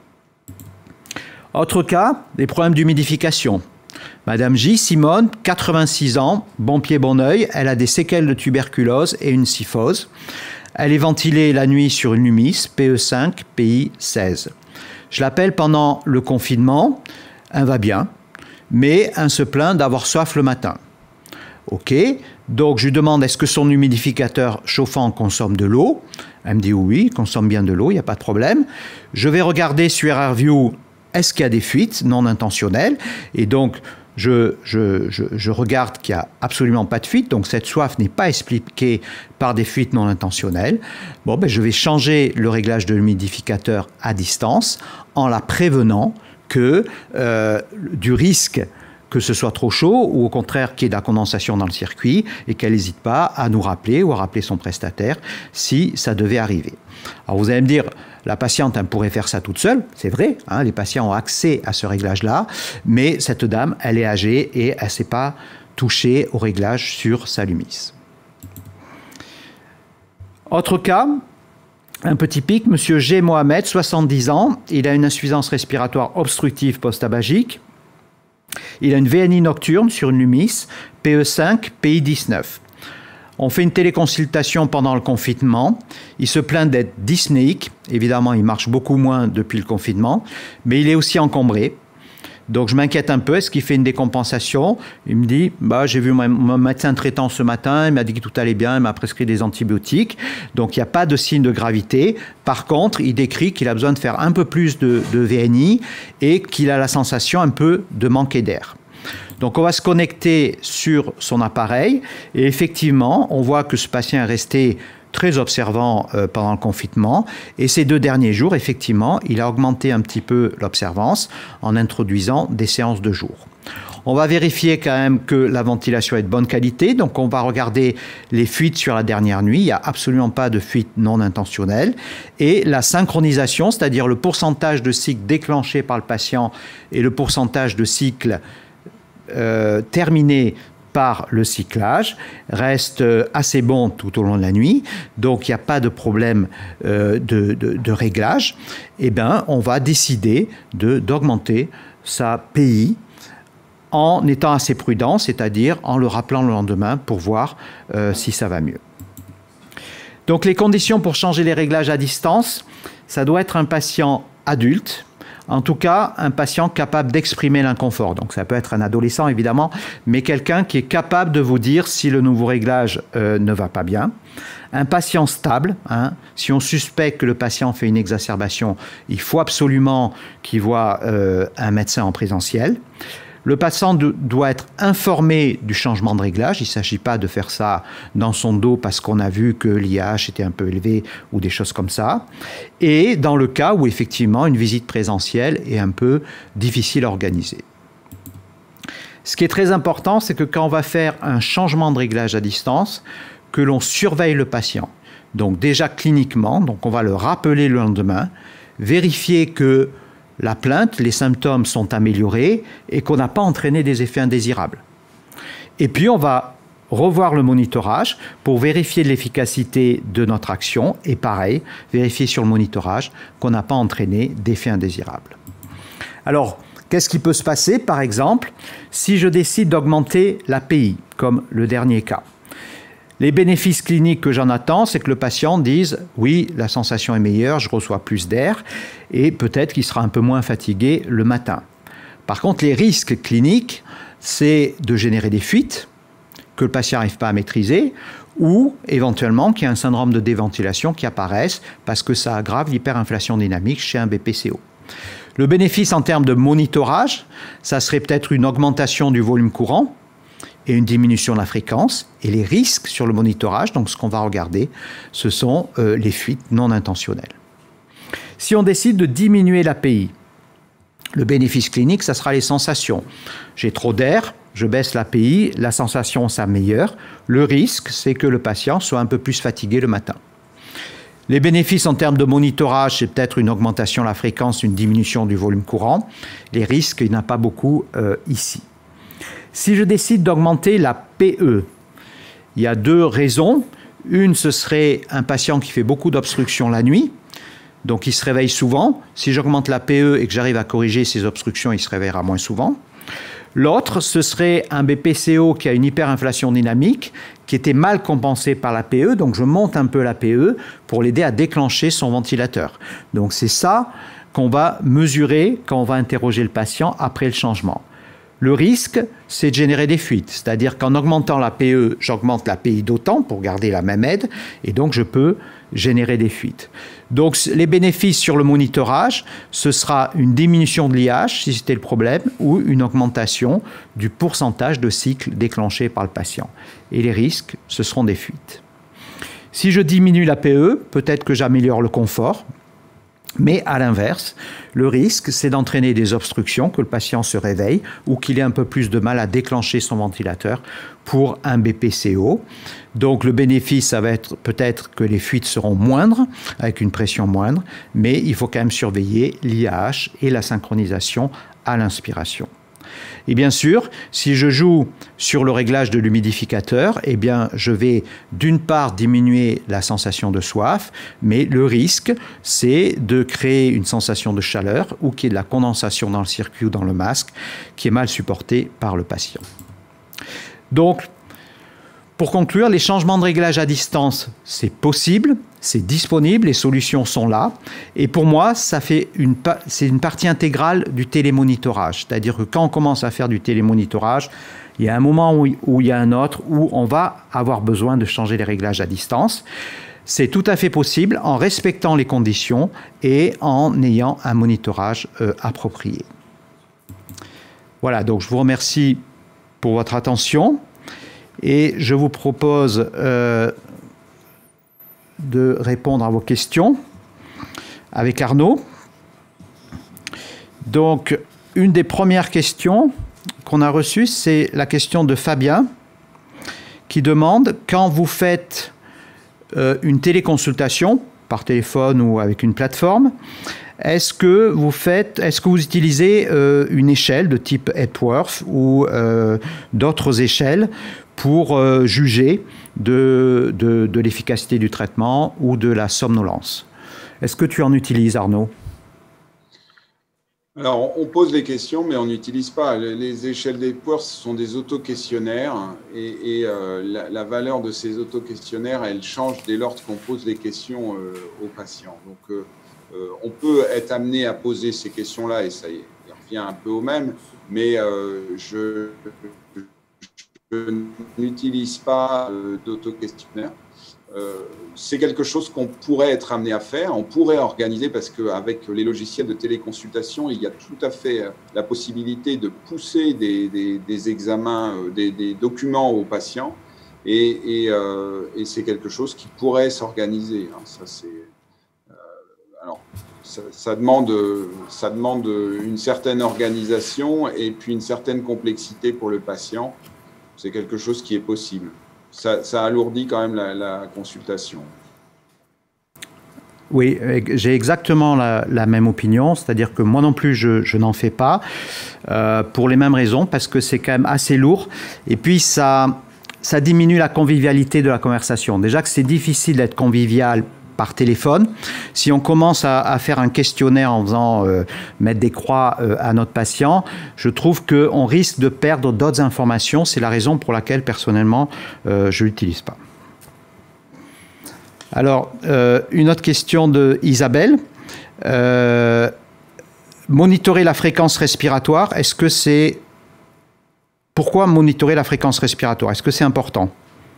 Autre cas, les problèmes d'humidification. Madame J, Simone, quatre-vingt-six ans, bon pied, bon oeil, elle a des séquelles de tuberculose et une syphose. Elle est ventilée la nuit sur une Lumis, P E cinq, P I seize. Je l'appelle pendant le confinement, elle va bien, mais elle se plaint d'avoir soif le matin. Ok, donc je lui demande est-ce que son humidificateur chauffant consomme de l'eau? Elle me dit oui, il consomme bien de l'eau, il n'y a pas de problème. Je vais regarder sur AirView, est-ce qu'il y a des fuites non intentionnelles? Et donc, je, je, je, je regarde qu'il n'y a absolument pas de fuite, donc cette soif n'est pas expliquée par des fuites non intentionnelles. Bon, ben, je vais changer le réglage de l'humidificateur à distance en la prévenant que euh, du risque que ce soit trop chaud ou au contraire qu'il y ait de la condensation dans le circuit et qu'elle n'hésite pas à nous rappeler ou à rappeler son prestataire si ça devait arriver. Alors vous allez me dire, la patiente elle pourrait faire ça toute seule, c'est vrai, hein, les patients ont accès à ce réglage-là, mais cette dame, elle est âgée et elle ne s'est pas touchée au réglage sur sa Lumis. Autre cas, un petit pic, monsieur G. Mohamed, soixante-dix ans, il a une insuffisance respiratoire obstructive post-tabagique. Il a une V N I nocturne sur une Lumis, P E cinq, P I dix-neuf. On fait une téléconsultation pendant le confinement. Il se plaint d'être dyspnéique. Évidemment, il marche beaucoup moins depuis le confinement, mais il est aussi encombré. Donc, je m'inquiète un peu. Est-ce qu'il fait une décompensation? Il me dit, bah, j'ai vu mon, mon médecin traitant ce matin, il m'a dit que tout allait bien, il m'a prescrit des antibiotiques. Donc, il n'y a pas de signe de gravité. Par contre, il décrit qu'il a besoin de faire un peu plus de, de V N I et qu'il a la sensation un peu de manquer d'air. Donc, on va se connecter sur son appareil et effectivement, on voit que ce patient est resté très observant euh, pendant le confinement. Et ces deux derniers jours, effectivement, il a augmenté un petit peu l'observance en introduisant des séances de jour. On va vérifier quand même que la ventilation est de bonne qualité. Donc, on va regarder les fuites sur la dernière nuit. Il n'y a absolument pas de fuite non intentionnelle. Et la synchronisation, c'est-à-dire le pourcentage de cycles déclenchés par le patient et le pourcentage de cycles euh, terminés par le cyclage, reste assez bon tout au long de la nuit, donc il n'y a pas de problème euh, de, de, de réglage. Eh bien, on va décider de, d'augmenter sa P I en étant assez prudent, c'est-à-dire en le rappelant le lendemain pour voir euh, si ça va mieux. Donc les conditions pour changer les réglages à distance, ça doit être un patient adulte, en tout cas, un patient capable d'exprimer l'inconfort. Donc, ça peut être un adolescent, évidemment, mais quelqu'un qui est capable de vous dire si le nouveau réglage euh, ne va pas bien. Un patient stable, hein. Si on suspecte que le patient fait une exacerbation, il faut absolument qu'il voit euh, un médecin en présentiel. Le patient doit être informé du changement de réglage. Il ne s'agit pas de faire ça dans son dos parce qu'on a vu que l'I H était un peu élevé ou des choses comme ça. Et dans le cas où effectivement une visite présentielle est un peu difficile à organiser. Ce qui est très important, c'est que quand on va faire un changement de réglage à distance, que l'on surveille le patient. Donc déjà cliniquement, donc on va le rappeler le lendemain, vérifier que la plainte, les symptômes sont améliorés et qu'on n'a pas entraîné des effets indésirables. Et puis, on va revoir le monitorage pour vérifier l'efficacité de notre action et pareil, vérifier sur le monitorage qu'on n'a pas entraîné d'effets indésirables. Alors, qu'est-ce qui peut se passer, par exemple, si je décide d'augmenter la P I, comme le dernier cas? Les bénéfices cliniques que j'en attends, c'est que le patient dise « oui, la sensation est meilleure, je reçois plus d'air » et peut-être qu'il sera un peu moins fatigué le matin. Par contre, les risques cliniques, c'est de générer des fuites que le patient n'arrive pas à maîtriser ou éventuellement qu'il y a un syndrome de déventilation qui apparaisse parce que ça aggrave l'hyperinflation dynamique chez un B P C O. Le bénéfice en termes de monitorage, ça serait peut-être une augmentation du volume courant et une diminution de la fréquence. Et les risques sur le monitorage, donc ce qu'on va regarder, ce sont euh, les fuites non intentionnelles. Si on décide de diminuer la P I, Le bénéfice clinique, ça sera les sensations. J'ai trop d'air, je baisse l'A P I, la sensation s'améliore. Le risque, c'est que le patient soit un peu plus fatigué le matin. Les bénéfices en termes de monitorage, c'est peut-être une augmentation de la fréquence, une diminution du volume courant. Les risques, il n'y en a pas beaucoup euh, ici. Si je décide d'augmenter la P E, il y a deux raisons. Une, ce serait un patient qui fait beaucoup d'obstructions la nuit, donc il se réveille souvent. Si j'augmente la P E et que j'arrive à corriger ces obstructions, il se réveillera moins souvent. L'autre, ce serait un B P C O qui a une hyperinflation dynamique, qui était mal compensée par la P E, donc je monte un peu la P E pour l'aider à déclencher son ventilateur. Donc c'est ça qu'on va mesurer quand on va interroger le patient après le changement. Le risque, c'est de générer des fuites, c'est-à-dire qu'en augmentant la P E, j'augmente la P I d'autant pour garder la même aide, et donc je peux générer des fuites. Donc les bénéfices sur le monitorage, ce sera une diminution de l'I H, si c'était le problème, ou une augmentation du pourcentage de cycles déclenchés par le patient. Et les risques, ce seront des fuites. Si je diminue la P E, peut-être que j'améliore le confort, mais à l'inverse, le risque, c'est d'entraîner des obstructions, que le patient se réveille ou qu'il ait un peu plus de mal à déclencher son ventilateur pour un B P C O. Donc le bénéfice, ça va être peut-être que les fuites seront moindres, avec une pression moindre, mais il faut quand même surveiller l'I H et la synchronisation à l'inspiration. Et bien sûr, si je joue sur le réglage de l'humidificateur, eh bien, je vais d'une part diminuer la sensation de soif, mais le risque, c'est de créer une sensation de chaleur ou qu'il y ait de la condensation dans le circuit ou dans le masque qui est mal supportée par le patient. Donc, pour conclure, les changements de réglage à distance, c'est possible, c'est disponible, les solutions sont là. Et pour moi, ça fait une, c'est une partie intégrale du télémonitorage. C'est-à-dire que quand on commence à faire du télémonitorage, il y a un moment où, où il y a un autre où on va avoir besoin de changer les réglages à distance. C'est tout à fait possible en respectant les conditions et en ayant un monitorage euh, approprié. Voilà, donc je vous remercie pour votre attention. Et je vous propose euh, de répondre à vos questions avec Arnaud. Donc, une des premières questions qu'on a reçues, c'est la question de Fabien, qui demande, quand vous faites euh, une téléconsultation, par téléphone ou avec une plateforme, est-ce que vous faites, est-ce que vous utilisez euh, une échelle de type Epworth ou euh, d'autres échelles pour euh, juger de, de, de l'efficacité du traitement ou de la somnolence? Est-ce que tu en utilises, Arnaud? Alors, on pose les questions, mais on n'utilise pas. Les échelles d'Epworth sont des auto-questionnaires et, et euh, la, la valeur de ces auto-questionnaires, elle change dès lors qu'on pose les questions euh, aux patients. Donc, euh, euh, on peut être amené à poser ces questions-là et ça y est, il revient un peu au même, mais euh, je... Je n'utilise pas euh, d'auto-questionnaire. Euh, c'est quelque chose qu'on pourrait être amené à faire, on pourrait organiser parce qu'avec les logiciels de téléconsultation, il y a tout à fait la possibilité de pousser des, des, des examens, des, des documents aux patients et, et, euh, et c'est quelque chose qui pourrait s'organiser. Hein. Ça, c'est, euh, alors, ça, ça, demande, ça demande une certaine organisation et puis une certaine complexité pour le patient. C'est quelque chose qui est possible. Ça, ça alourdit quand même la, la consultation. Oui, j'ai exactement la, la même opinion, c'est-à-dire que moi non plus, je, je n'en fais pas, euh, pour les mêmes raisons, parce que c'est quand même assez lourd, et puis ça, ça diminue la convivialité de la conversation. Déjà que c'est difficile d'être convivial par téléphone. Si on commence à, à faire un questionnaire en faisant euh, mettre des croix euh, à notre patient, je trouve qu'on risque de perdre d'autres informations. C'est la raison pour laquelle, personnellement, euh, je ne l'utilise pas. Alors, euh, une autre question de Isabelle. Euh, monitorer la fréquence respiratoire, est-ce que c'est... Pourquoi monitorer la fréquence respiratoire? Est-ce que c'est important?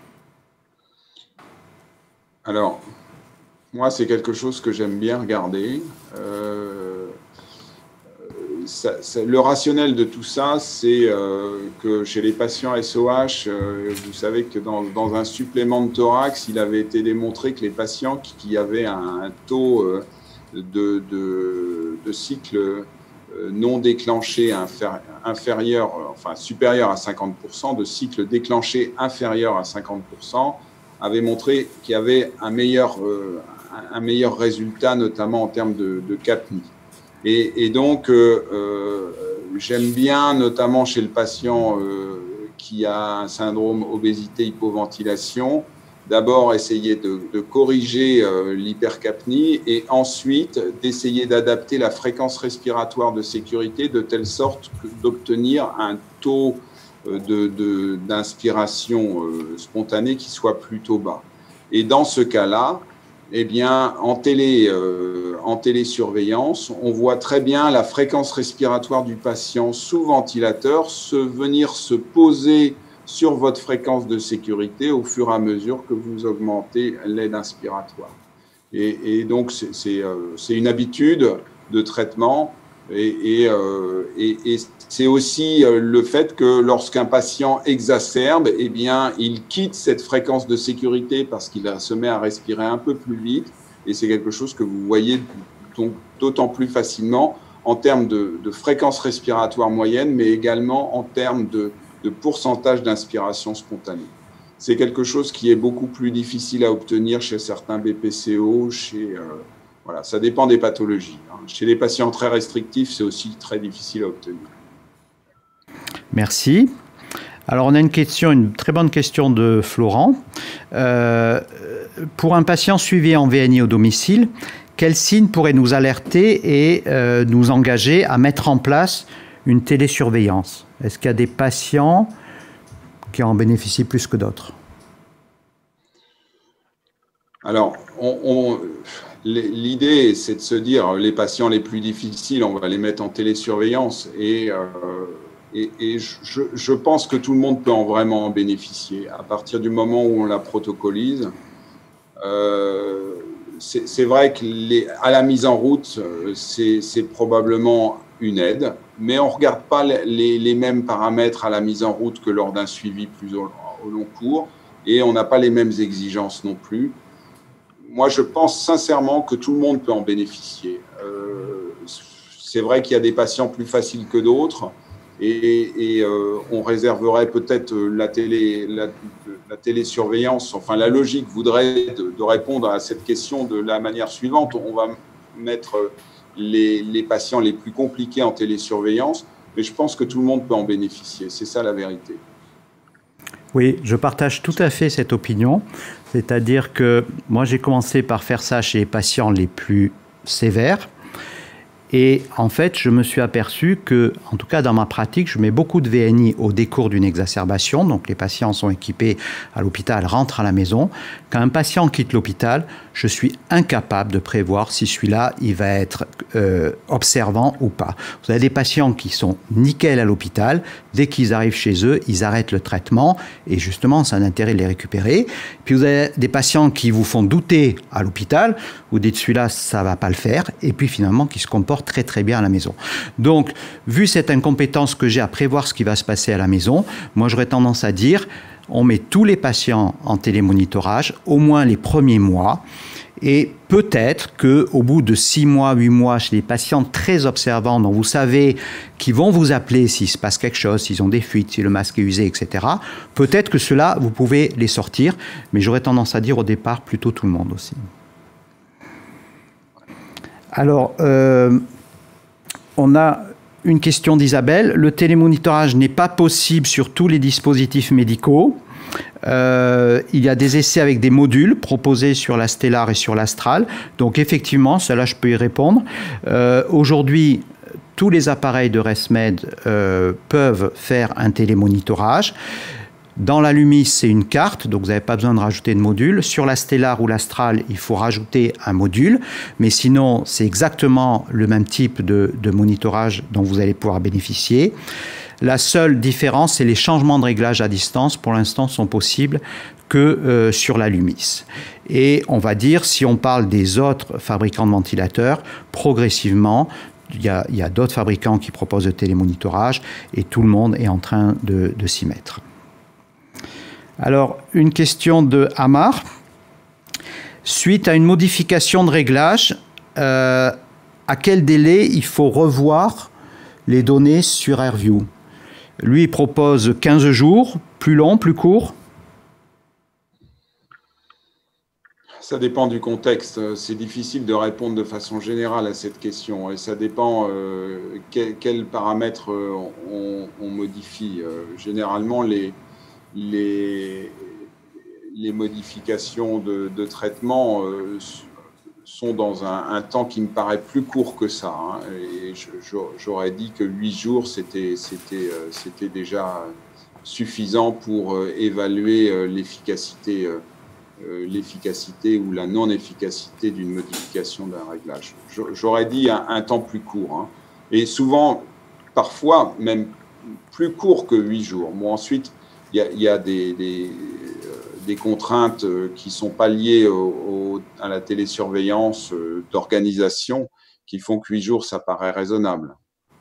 Alors... Moi, c'est quelque chose que j'aime bien regarder. Euh, ça, ça, le rationnel de tout ça, c'est euh, que chez les patients S O H, euh, vous savez que dans, dans un supplément de thorax, il avait été démontré que les patients qui, qui avaient un, un taux euh, de, de, de cycle non déclenchés inférieurs, enfin supérieurs à cinquante pour cent, de cycles déclenchés inférieurs à cinquante pour cent, avaient montré qu'il y avait un meilleur, euh, un meilleur résultat, notamment en termes de, de capnie. Et, et donc, euh, euh, j'aime bien, notamment chez le patient euh, qui a un syndrome obésité-hypoventilation, d'abord essayer de, de corriger euh, l'hypercapnie et ensuite d'essayer d'adapter la fréquence respiratoire de sécurité de telle sorte d'obtenir un taux de, de, d'inspiration euh, spontanée qui soit plutôt bas. Et dans ce cas-là, eh bien, en, télé, euh, en télésurveillance, on voit très bien la fréquence respiratoire du patient sous ventilateur se venir se poser sur votre fréquence de sécurité au fur et à mesure que vous augmentez l'aide inspiratoire. Et, et donc, c'est, c'est, euh, c'est une habitude de traitement et, et, euh, et, et c'est aussi le fait que lorsqu'un patient exacerbe, eh bien, il quitte cette fréquence de sécurité parce qu'il se met à respirer un peu plus vite et c'est quelque chose que vous voyez donc d'autant plus facilement en termes de, de fréquence respiratoire moyenne, mais également en termes de de pourcentage d'inspiration spontanée. C'est quelque chose qui est beaucoup plus difficile à obtenir chez certains B P C O, chez, euh, voilà, ça dépend des pathologies. Hein. Chez les patients très restrictifs, c'est aussi très difficile à obtenir. Merci. Alors, on a une question, une très bonne question de Florent. Euh, pour un patient suivi en V N I au domicile, quels signes pourraient nous alerter et euh, nous engager à mettre en place une télésurveillance? Est-ce qu'il y a des patients qui en bénéficient plus que d'autres? Alors, on, on, l'idée, c'est de se dire, les patients les plus difficiles, on va les mettre en télésurveillance. Et, euh, et, et je, je pense que tout le monde peut en vraiment en bénéficier. À partir du moment où on la protocolise, euh, c'est, c'est vrai qu'à la mise en route, c'est, c'est probablement une aide, mais on ne regarde pas les, les mêmes paramètres à la mise en route que lors d'un suivi plus au, au long cours, et on n'a pas les mêmes exigences non plus. Moi, je pense sincèrement que tout le monde peut en bénéficier. Euh, c'est vrai qu'il y a des patients plus faciles que d'autres, et, et euh, on réserverait peut-être la, télé, la, la télésurveillance, enfin la logique voudrait de, de répondre à cette question de la manière suivante. On va mettre Les, les patients les plus compliqués en télésurveillance, mais je pense que tout le monde peut en bénéficier. C'est ça la vérité. Oui, je partage tout à fait cette opinion. C'est-à-dire que moi, j'ai commencé par faire ça chez les patients les plus sévères. Et en fait, je me suis aperçu que, en tout cas dans ma pratique, je mets beaucoup de V N I au décours d'une exacerbation. Donc les patients sont équipés à l'hôpital, rentrent à la maison. Quand un patient quitte l'hôpital, je suis incapable de prévoir si celui-là, il va être euh, observant ou pas. Vous avez des patients qui sont nickel à l'hôpital. Dès qu'ils arrivent chez eux, ils arrêtent le traitement. Et justement, c'est un intérêt de les récupérer. Puis vous avez des patients qui vous font douter à l'hôpital. Vous dites celui-là, ça ne va pas le faire. Et puis finalement, qui se comportent très très bien à la maison. Donc, vu cette incompétence que j'ai à prévoir ce qui va se passer à la maison, moi j'aurais tendance à dire, on met tous les patients en télémonitorage, au moins les premiers mois, et peut-être qu'au bout de six mois, huit mois, chez les patients très observants, dont vous savez qu'ils vont vous appeler s'il se passe quelque chose, s'ils ont des fuites, si le masque est usé, et cetera, peut-être que ceux-là, vous pouvez les sortir, mais j'aurais tendance à dire au départ plutôt tout le monde aussi. Alors, euh, on a une question d'Isabelle. Le télémonitorage n'est pas possible sur tous les dispositifs médicaux. Euh, il y a des essais avec des modules proposés sur la Stellar et sur l'Astral. Donc, effectivement, cela, je peux y répondre. Euh, aujourd'hui, tous les appareils de ResMed euh, peuvent faire un télémonitorage. Dans la Lumis, c'est une carte, donc vous n'avez pas besoin de rajouter de module. Sur la Stellar ou l'Astral, il faut rajouter un module. Mais sinon, c'est exactement le même type de, de monitorage dont vous allez pouvoir bénéficier. La seule différence, c'est les changements de réglage à distance, pour l'instant, sont possibles que euh, sur la Lumis. Et on va dire, si on parle des autres fabricants de ventilateurs, progressivement, il y a, il y a d'autres fabricants qui proposent le télémonitorage et tout le monde est en train de, de s'y mettre. Alors, une question de Amar. Suite à une modification de réglage, euh, à quel délai il faut revoir les données sur AirView. Lui, il propose quinze jours, plus long, plus court? Ça dépend du contexte. C'est difficile de répondre de façon générale à cette question. Et ça dépend euh, quels quel paramètres on, on modifie. Euh, généralement, les, les, les modifications de, de traitement euh, sont dans un, un temps qui me paraît plus court que ça. Hein. Et j'aurais dit que huit jours, c'était c'était c'était déjà suffisant pour évaluer l'efficacité l'efficacité ou la non-efficacité d'une modification d'un réglage. J'aurais dit un, un temps plus court. Hein. Et souvent, parfois, même plus court que huit jours. Bon, ensuite, il y a, y a des, des, des contraintes qui ne sont pas liées au, au, à la télésurveillance d'organisation qui font que huit jours, ça paraît raisonnable.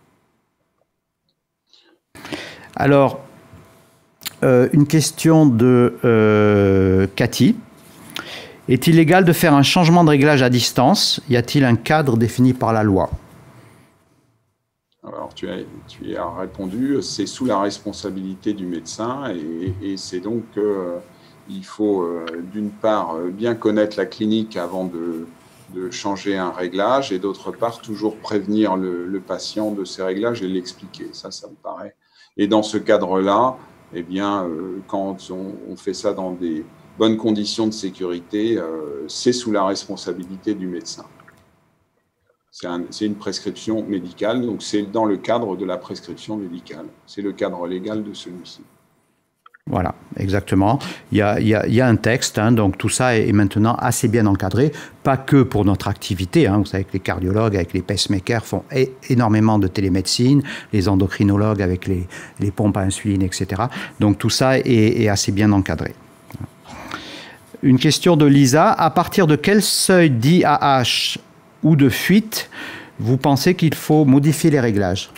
Alors, euh, une question de euh, Cathy. Est-il légal de faire un changement de réglage à distance? Y a-t-il un cadre défini par la loi? Alors, tu as, tu as répondu, c'est sous la responsabilité du médecin et, et c'est donc qu'il euh, faut euh, d'une part bien connaître la clinique avant de, de changer un réglage et d'autre part toujours prévenir le, le patient de ces réglages et l'expliquer. Ça, ça me paraît. Et dans ce cadre-là, eh bien, euh, quand on, on fait ça dans des bonnes conditions de sécurité, euh, c'est sous la responsabilité du médecin. C'est un, une prescription médicale, donc c'est dans le cadre de la prescription médicale. C'est le cadre légal de celui-ci. Voilà, exactement. Il y a, il y a, il y a un texte, hein, donc tout ça est maintenant assez bien encadré, pas que pour notre activité. Hein, vous savez que les cardiologues avec les pacemakers font é énormément de télémédecine, les endocrinologues avec les, les pompes à insuline, et cetera. Donc tout ça est, est assez bien encadré. Une question de Lisa. À partir de quel seuil d'I A H ou de fuite vous pensez qu'il faut modifier les réglages?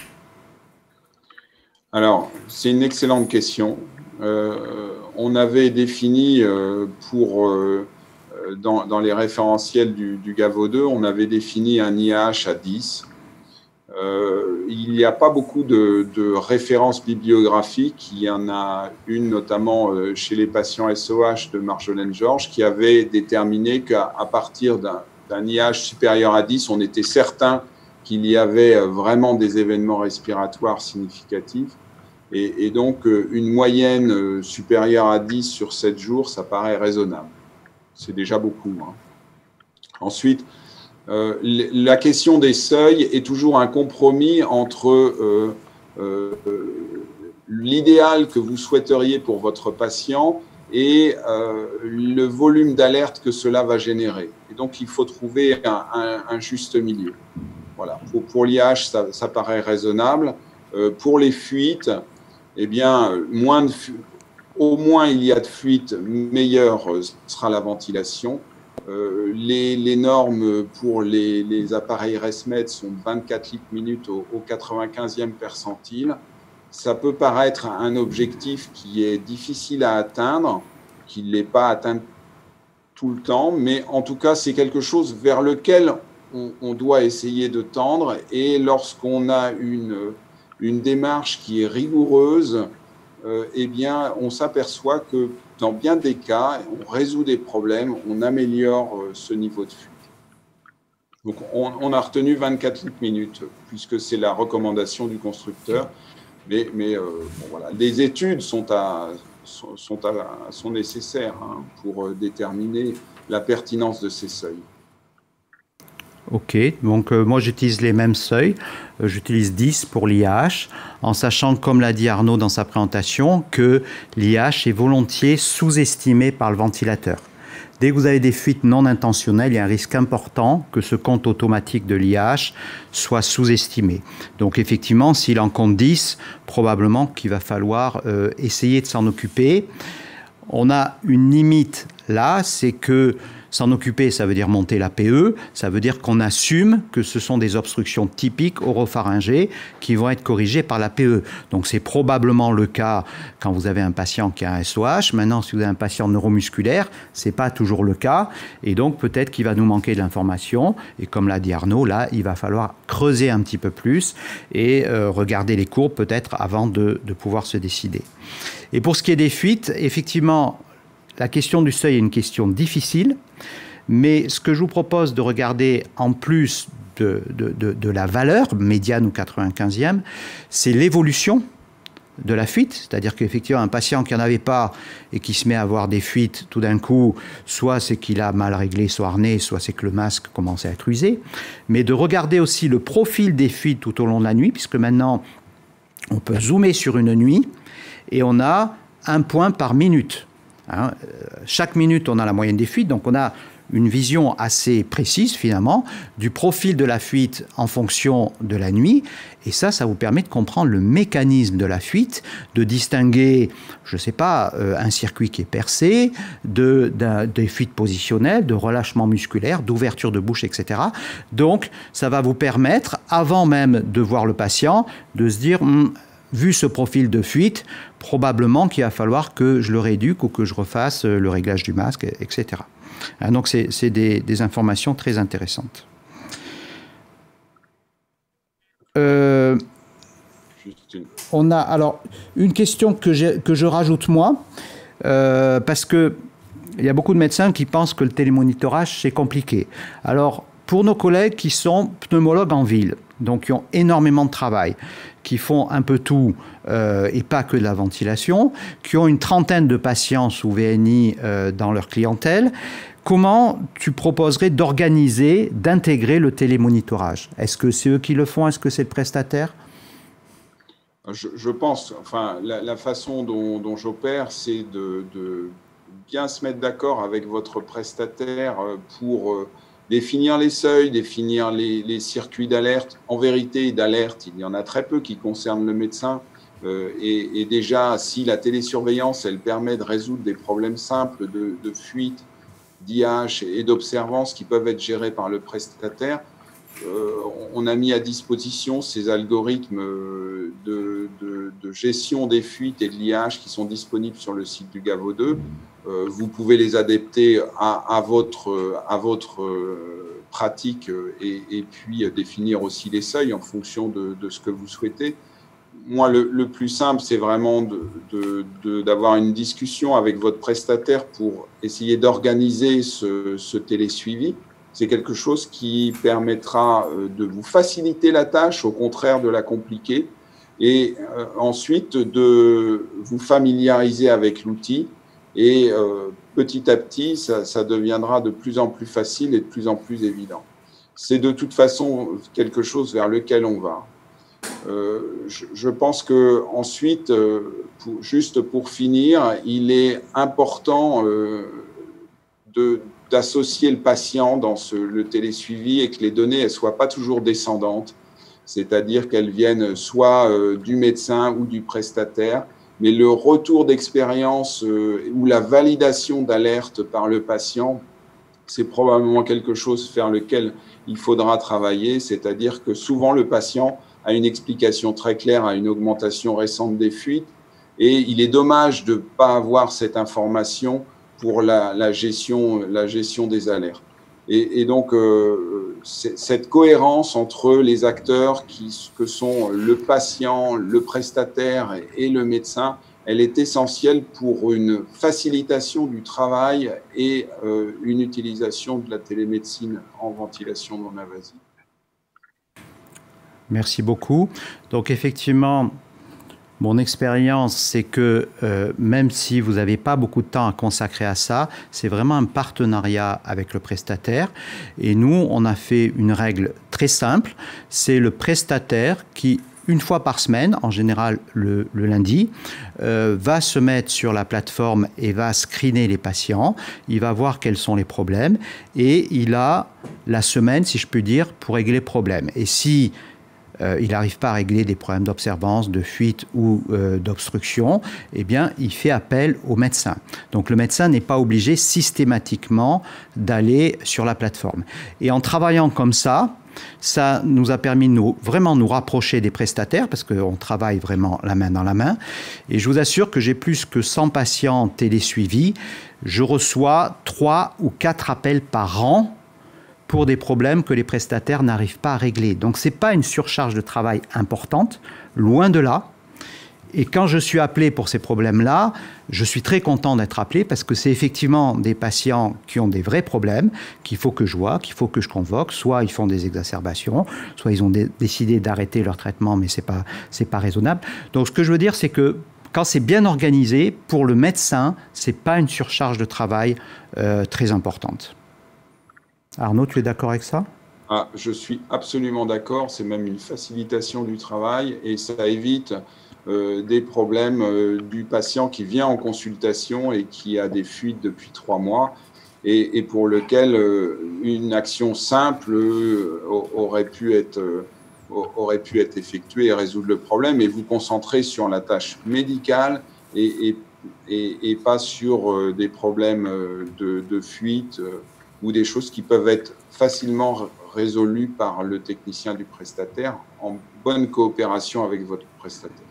Alors, c'est une excellente question. Euh, on avait défini euh, pour, euh, dans, dans les référentiels du, du GAVO deux, on avait défini un I A H à dix. Euh, il n'y a pas beaucoup de, de références bibliographiques. Il y en a une notamment euh, chez les patients S O H de Marjolaine Georges qui avait déterminé qu'à à partir d'un d'un I A H supérieur à dix, on était certain qu'il y avait vraiment des événements respiratoires significatifs. Et, et donc, une moyenne supérieure à dix sur sept jours, ça paraît raisonnable. C'est déjà beaucoup. Hein. Ensuite, euh, la question des seuils est toujours un compromis entre euh, euh, l'idéal que vous souhaiteriez pour votre patient et euh, le volume d'alerte que cela va générer. Et donc, il faut trouver un, un, un juste milieu. Voilà. Pour, pour l'I A H, ça, ça paraît raisonnable. Euh, pour les fuites, eh bien, moins de fu au moins il y a de fuites, meilleure sera la ventilation. Euh, les, les normes pour les, les appareils ResMed sont vingt-quatre litres minutes au, au quatre-vingt-quinzième percentile. Ça peut paraître un objectif qui est difficile à atteindre, qui ne l'est pas atteint tout le temps, mais en tout cas, c'est quelque chose vers lequel on, on doit essayer de tendre. Et lorsqu'on a une, une démarche qui est rigoureuse, euh, eh bien, on s'aperçoit que dans bien des cas, on résout des problèmes, on améliore euh, ce niveau de fuite. Donc, on, on a retenu vingt-quatre litres minutes, puisque c'est la recommandation du constructeur. Mais, mais euh, bon, voilà. Les études sont, à, sont, sont, à, sont nécessaires hein, pour déterminer la pertinence de ces seuils. Ok, donc euh, moi j'utilise les mêmes seuils, euh, j'utilise dix pour l'I A H, en sachant, comme l'a dit Arnaud dans sa présentation, que l'I A H est volontiers sous-estimé par le ventilateur. Dès que vous avez des fuites non intentionnelles, il y a un risque important que ce compte automatique de l'I A H soit sous-estimé. Donc effectivement, s'il en compte dix, probablement qu'il va falloir euh, essayer de s'en occuper. On a une limite là, c'est que S'en occuper, ça veut dire monter la P E, ça veut dire qu'on assume que ce sont des obstructions typiques oropharyngées qui vont être corrigées par la P E. Donc c'est probablement le cas quand vous avez un patient qui a un S O H. Maintenant, si vous avez un patient neuromusculaire, ce n'est pas toujours le cas. Et donc peut-être qu'il va nous manquer de l'information. Et comme l'a dit Arnaud, là, il va falloir creuser un petit peu plus et euh, regarder les courbes peut-être avant de, de pouvoir se décider. Et pour ce qui est des fuites, effectivement, la question du seuil est une question difficile, mais ce que je vous propose de regarder en plus de, de, de, de la valeur médiane ou quatre-vingt-quinzième, c'est l'évolution de la fuite, c'est-à-dire qu'effectivement un patient qui n'en avait pas et qui se met à avoir des fuites tout d'un coup, soit c'est qu'il a mal réglé son harnais, soit c'est que le masque commence à être usé, mais de regarder aussi le profil des fuites tout au long de la nuit, puisque maintenant on peut zoomer sur une nuit et on a un point par minute. Hein, chaque minute, on a la moyenne des fuites, donc on a une vision assez précise, finalement, du profil de la fuite en fonction de la nuit. Et ça, ça vous permet de comprendre le mécanisme de la fuite, de distinguer, je ne sais pas, euh, un circuit qui est percé, de, de, des fuites positionnelles, de relâchement musculaire, d'ouverture de bouche, et cetera. Donc, ça va vous permettre, avant même de voir le patient, de se dire... Hm, vu ce profil de fuite, probablement qu'il va falloir que je le rééduque ou que je refasse le réglage du masque, et cetera. Donc, c'est des, des informations très intéressantes. Euh, on a alors une question que, que je rajoute moi, euh, parce qu'il y a beaucoup de médecins qui pensent que le télémonitorage, c'est compliqué. Alors, pour nos collègues qui sont pneumologues en ville, donc qui ont énormément de travail, qui font un peu tout euh, et pas que de la ventilation, qui ont une trentaine de patients sous V N I euh, dans leur clientèle, comment tu proposerais d'organiser, d'intégrer le télémonitorage? Est-ce que c'est eux qui le font? Est-ce que c'est le prestataire? je, je pense, enfin, la, la façon dont, dont j'opère, c'est de, de bien se mettre d'accord avec votre prestataire pour... Euh, définir les seuils, définir les, les circuits d'alerte. En vérité, d'alerte, il y en a très peu qui concernent le médecin. Euh, et, et déjà, si la télésurveillance, elle permet de résoudre des problèmes simples de, de fuite, d'I H et d'observance qui peuvent être gérés par le prestataire, euh, on a mis à disposition ces algorithmes de, de, de gestion des fuites et de l'I H qui sont disponibles sur le site du GAVO deux. Euh, vous pouvez les adapter à, à votre, à votre pratique et, et puis définir aussi les seuils en fonction de, de ce que vous souhaitez. Moi, le, le plus simple, c'est vraiment de, de, de, d'avoir une discussion avec votre prestataire pour essayer d'organiser ce, ce télésuivi. C'est quelque chose qui permettra de vous faciliter la tâche, au contraire de la compliquer, et euh, ensuite de vous familiariser avec l'outil. Et euh, petit à petit, ça, ça deviendra de plus en plus facile et de plus en plus évident. C'est de toute façon quelque chose vers lequel on va. Euh, je, je pense que ensuite, euh, pour, juste pour finir, il est important euh, de d'associer le patient dans ce, le télésuivi et que les données ne soient pas toujours descendantes, c'est-à-dire qu'elles viennent soit euh, du médecin ou du prestataire, mais le retour d'expérience euh, ou la validation d'alerte par le patient, c'est probablement quelque chose vers lequel il faudra travailler, c'est-à-dire que souvent le patient a une explication très claire à une augmentation récente des fuites et il est dommage de ne pas avoir cette information pour la, la, gestion, la gestion des alertes. Et, et donc, euh, cette cohérence entre les acteurs qui, que sont le patient, le prestataire et, et le médecin, elle est essentielle pour une facilitation du travail et euh, une utilisation de la télémédecine en ventilation non invasive. Merci beaucoup. Donc, effectivement, mon expérience, c'est que euh, même si vous n'avez pas beaucoup de temps à consacrer à ça, c'est vraiment un partenariat avec le prestataire. Et nous, on a fait une règle très simple. C'est le prestataire qui, une fois par semaine, en général le, le lundi, euh, va se mettre sur la plateforme et va screener les patients. Il va voir quels sont les problèmes. Et il a la semaine, si je peux dire, pour régler les problèmes. Et si euh, il n'arrive pas à régler des problèmes d'observance, de fuite ou euh, d'obstruction, eh bien, il fait appel au médecin. Donc, le médecin n'est pas obligé systématiquement d'aller sur la plateforme. Et en travaillant comme ça, ça nous a permis de nous, vraiment nous rapprocher des prestataires parce qu'on travaille vraiment la main dans la main. Et je vous assure que j'ai plus que cent patients télésuivis. Je reçois trois ou quatre appels par an pour des problèmes que les prestataires n'arrivent pas à régler. Donc, ce n'est pas une surcharge de travail importante, loin de là. Et quand je suis appelé pour ces problèmes-là, je suis très content d'être appelé parce que c'est effectivement des patients qui ont des vrais problèmes qu'il faut que je vois, qu'il faut que je convoque. Soit ils font des exacerbations, soit ils ont dé- décidé d'arrêter leur traitement, mais ce n'est pas, c'est pas raisonnable. Donc ce que je veux dire, c'est que quand c'est bien organisé, pour le médecin, ce n'est pas une surcharge de travail euh, très importante. Arnaud, tu es d'accord avec ça ? Ah, je suis absolument d'accord. C'est même une facilitation du travail et ça évite Euh, des problèmes euh, du patient qui vient en consultation et qui a des fuites depuis trois mois et, et pour lequel euh, une action simple euh, aurait pu être, euh, aurait pu être effectuée et résoudre le problème et vous concentrer sur la tâche médicale et, et, et, et pas sur euh, des problèmes de, de fuite euh, ou des choses qui peuvent être facilement résolues par le technicien du prestataire en bonne coopération avec votre prestataire.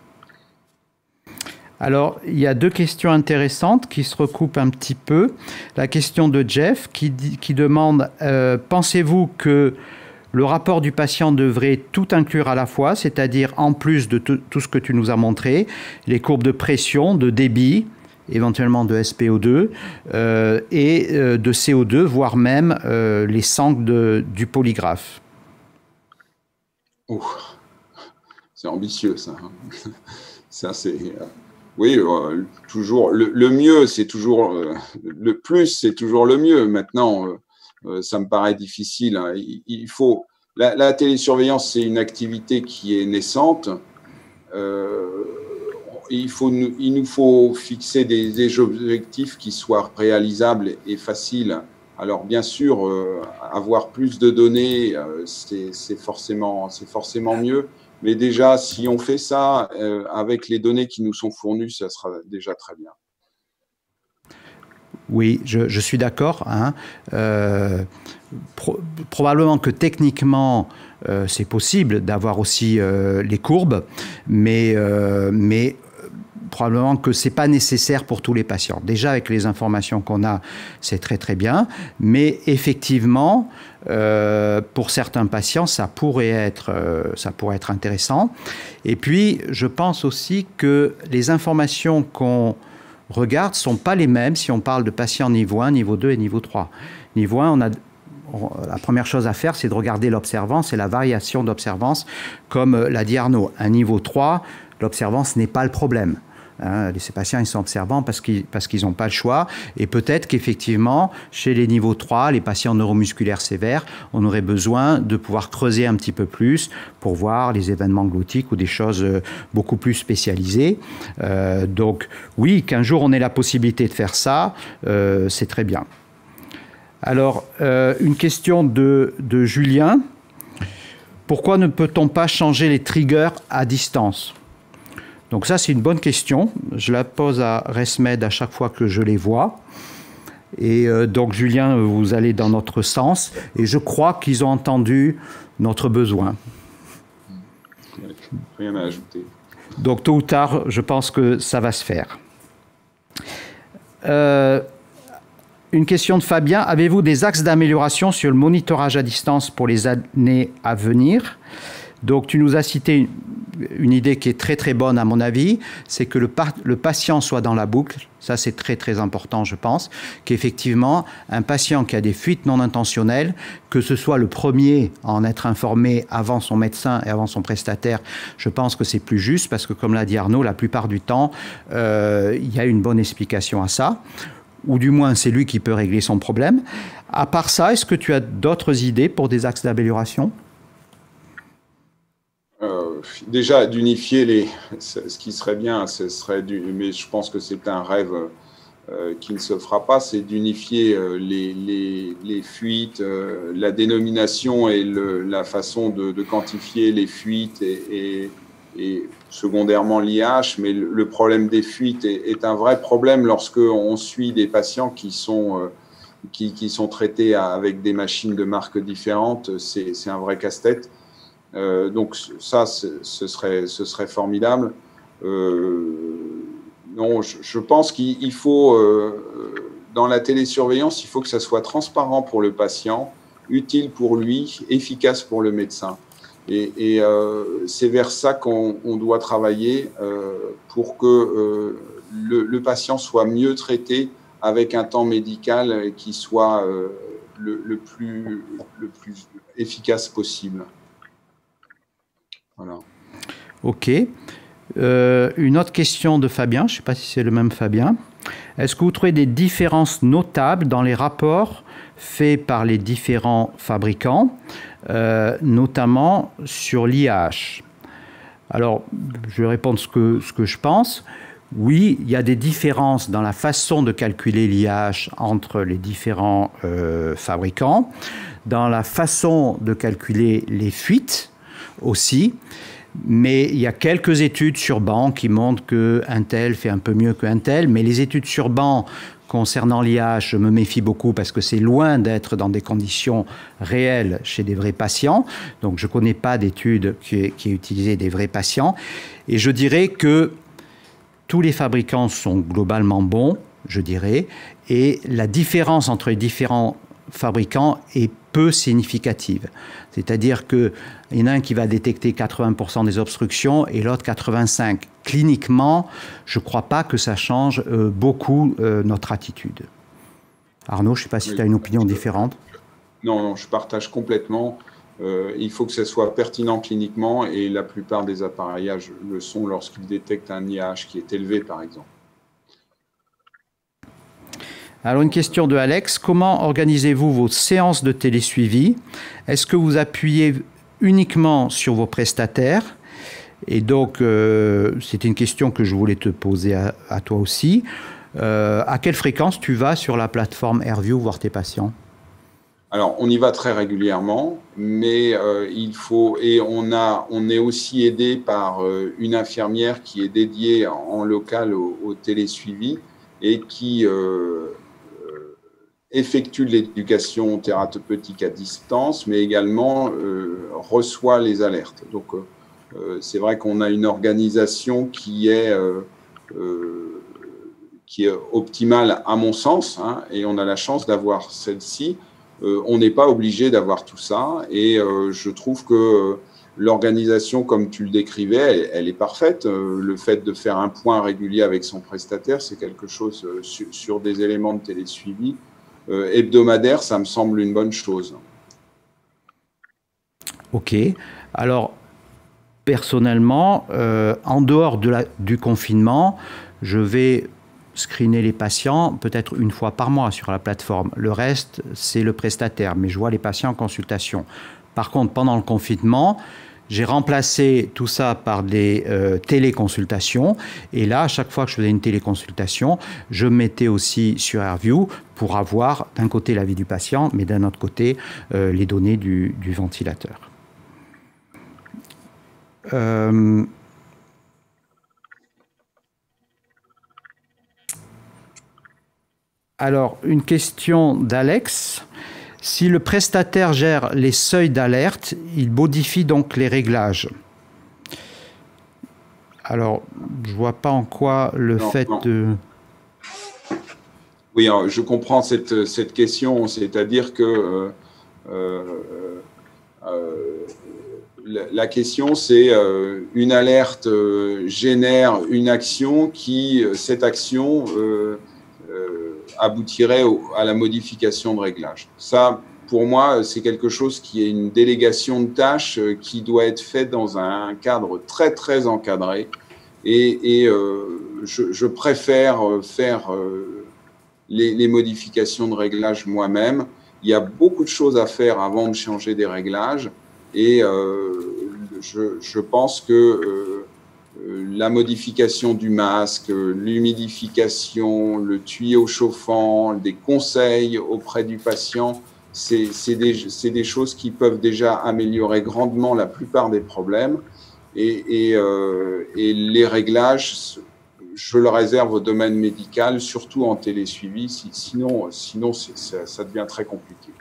Alors, il y a deux questions intéressantes qui se recoupent un petit peu. La question de Jeff qui, dit, qui demande euh, « Pensez-vous que le rapport du patient devrait tout inclure à la fois, c'est-à-dire en plus de tout, tout ce que tu nous as montré, les courbes de pression, de débit, éventuellement de S P O deux euh, et euh, de C O deux, voire même euh, les sangles de, du polygraphe ?» Oh, c'est ambitieux ça. Ça c'est... Oui, euh, toujours le, le mieux, c'est toujours euh, le plus, c'est toujours le mieux. Maintenant, euh, euh, ça me paraît difficile. Hein. Il, il faut la, la télésurveillance, c'est une activité qui est naissante. Euh, il faut, il nous faut fixer des, des objectifs qui soient réalisables et faciles. Alors, bien sûr, euh, avoir plus de données, euh, c'est, c'est forcément, c'est forcément mieux. Mais déjà, si on fait ça euh, avec les données qui nous sont fournies, ça sera déjà très bien. Oui, je, je suis d'accord. Hein. Euh, pro probablement que techniquement, euh, c'est possible d'avoir aussi euh, les courbes, mais, euh, mais probablement que ce n'est pas nécessaire pour tous les patients. Déjà, avec les informations qu'on a, c'est très très bien, mais effectivement, euh, pour certains patients, ça pourrait être, euh, ça pourrait être intéressant. Et puis, je pense aussi que les informations qu'on regarde ne sont pas les mêmes si on parle de patients niveau un, niveau deux et niveau trois. Niveau un, on a... La première chose à faire, c'est de regarder l'observance et la variation d'observance, comme l'a dit Arnaud. Un niveau trois, l'observance n'est pas le problème. Hein, ces patients, ils sont observants parce qu'ils parce qu'ils n'ont pas le choix. Et peut-être qu'effectivement, chez les niveaux trois, les patients neuromusculaires sévères, on aurait besoin de pouvoir creuser un petit peu plus pour voir les événements gloutiques ou des choses beaucoup plus spécialisées. Euh, donc, oui, qu'un jour on ait la possibilité de faire ça, euh, c'est très bien. Alors, euh, une question de, de Julien. Pourquoi ne peut-on pas changer les triggers à distance ? Donc ça, c'est une bonne question. Je la pose à ResMed à chaque fois que je les vois. Et euh, donc, Julien, vous allez dans notre sens. Et je crois qu'ils ont entendu notre besoin. Rien à ajouter. Donc, tôt ou tard, je pense que ça va se faire. Euh, une question de Fabien. Avez-vous des axes d'amélioration sur le monitorage à distance pour les années à venir ? Donc, tu nous as cité une, une idée qui est très, très bonne à mon avis, c'est que le, par, le patient soit dans la boucle. Ça, c'est très, très important, je pense, qu'effectivement, un patient qui a des fuites non intentionnelles, que ce soit le premier à en être informé avant son médecin et avant son prestataire, je pense que c'est plus juste parce que, comme l'a dit Arnaud, la plupart du temps, euh, il y a une bonne explication à ça. Ou du moins, c'est lui qui peut régler son problème. À part ça, est-ce que tu as d'autres idées pour des axes d'amélioration ? Euh, déjà, d'unifier les... Ce qui serait bien, ce serait du... mais je pense que c'est un rêve euh, qui ne se fera pas, c'est d'unifier euh, les, les, les fuites, euh, la dénomination et le, la façon de, de quantifier les fuites et, et, et secondairement l'I H, mais le, le problème des fuites est, est un vrai problème lorsque on suit des patients qui sont, euh, qui, qui sont traités avec des machines de marques différentes. C'est un vrai casse-tête. Euh, donc ça, ce serait, ce serait formidable. Euh, non, je, je pense qu'il faut, euh, dans la télésurveillance, il faut que ça soit transparent pour le patient, utile pour lui, efficace pour le médecin. Et, et euh, c'est vers ça qu'on on doit travailler euh, pour que euh, le, le patient soit mieux traité avec un temps médical qui soit euh, le, le, plus, le plus efficace possible. Voilà. OK. Euh, une autre question de Fabien, je ne sais pas si c'est le même Fabien. Est-ce que vous trouvez des différences notables dans les rapports faits par les différents fabricants, euh, notamment sur l'I H? Alors, je vais répondre ce que, ce que je pense. Oui, il y a des différences dans la façon de calculer l'I H entre les différents euh, fabricants, dans la façon de calculer les fuites aussi. Mais il y a quelques études sur banc qui montrent qu'un tel fait un peu mieux qu'un tel. Mais les études sur banc concernant l'I H, je me méfie beaucoup parce que c'est loin d'être dans des conditions réelles chez des vrais patients. Donc je ne connais pas d'études qui, qui aient utilisé des vrais patients. Et je dirais que tous les fabricants sont globalement bons, je dirais. Et la différence entre les différents fabricants est peu significative. C'est-à-dire qu'il y en a un qui va détecter quatre-vingts pour cent des obstructions et l'autre quatre-vingt-cinq pour cent. Cliniquement, je ne crois pas que ça change euh, beaucoup euh, notre attitude. Arnaud, je ne sais pas si oui, tu as une opinion différente. Non, non, je partage complètement. Euh, il faut que ça soit pertinent cliniquement et la plupart des appareillages le sont lorsqu'ils détectent un I H qui est élevé, par exemple. Alors, une question de Alex. Comment organisez-vous vos séances de télésuivi? Est-ce que vous appuyez uniquement sur vos prestataires? Et donc, euh, c'est une question que je voulais te poser à, à toi aussi. Euh, à quelle fréquence tu vas sur la plateforme AirView voir tes patients? Alors, on y va très régulièrement, mais euh, il faut, et on, a, on est aussi aidé par euh, une infirmière qui est dédiée en, en local au, au télésuivi et qui euh, effectue l'éducation thérapeutique à distance, mais également euh, reçoit les alertes. Donc, euh, c'est vrai qu'on a une organisation qui est, euh, euh, qui est optimale à mon sens, hein, et on a la chance d'avoir celle-ci. Euh, on n'est pas obligé d'avoir tout ça, et euh, je trouve que l'organisation, comme tu le décrivais, elle, elle est parfaite. Euh, le fait de faire un point régulier avec son prestataire, c'est quelque chose euh, sur, sur des éléments de télésuivi Euh, hebdomadaire, ça me semble une bonne chose. Ok. Alors, personnellement, euh, en dehors de la, du confinement, je vais screener les patients peut-être une fois par mois sur la plateforme. Le reste, c'est le prestataire, mais je vois les patients en consultation. Par contre, pendant le confinement, j'ai remplacé tout ça par des euh, téléconsultations. Et là, à chaque fois que je faisais une téléconsultation, je mettais aussi sur AirView pour avoir d'un côté l'avis du patient, mais d'un autre côté euh, les données du, du ventilateur. Euh, alors, une question d'Alex. Si le prestataire gère les seuils d'alerte, il modifie donc les réglages. Alors, je ne vois pas en quoi le non, fait non. de... Oui, je comprends cette, cette question, c'est-à-dire que euh, euh, euh, la, la question, c'est euh, une alerte euh, génère une action qui, cette action... Euh, euh, aboutirait à la modification de réglage. Ça, pour moi, c'est quelque chose qui est une délégation de tâches qui doit être faite dans un cadre très, très encadré. Et, et euh, je, je préfère faire euh, les, les modifications de réglage moi-même. Il y a beaucoup de choses à faire avant de changer des réglages. Et euh, je, je pense que euh, euh, la modification du masque, l'humidification, le tuyau chauffant, des conseils auprès du patient, c'est des, des choses qui peuvent déjà améliorer grandement la plupart des problèmes. Et, et, euh, et les réglages, je le réserve au domaine médical, surtout en télésuivi, sinon, sinon ça, ça devient très compliqué.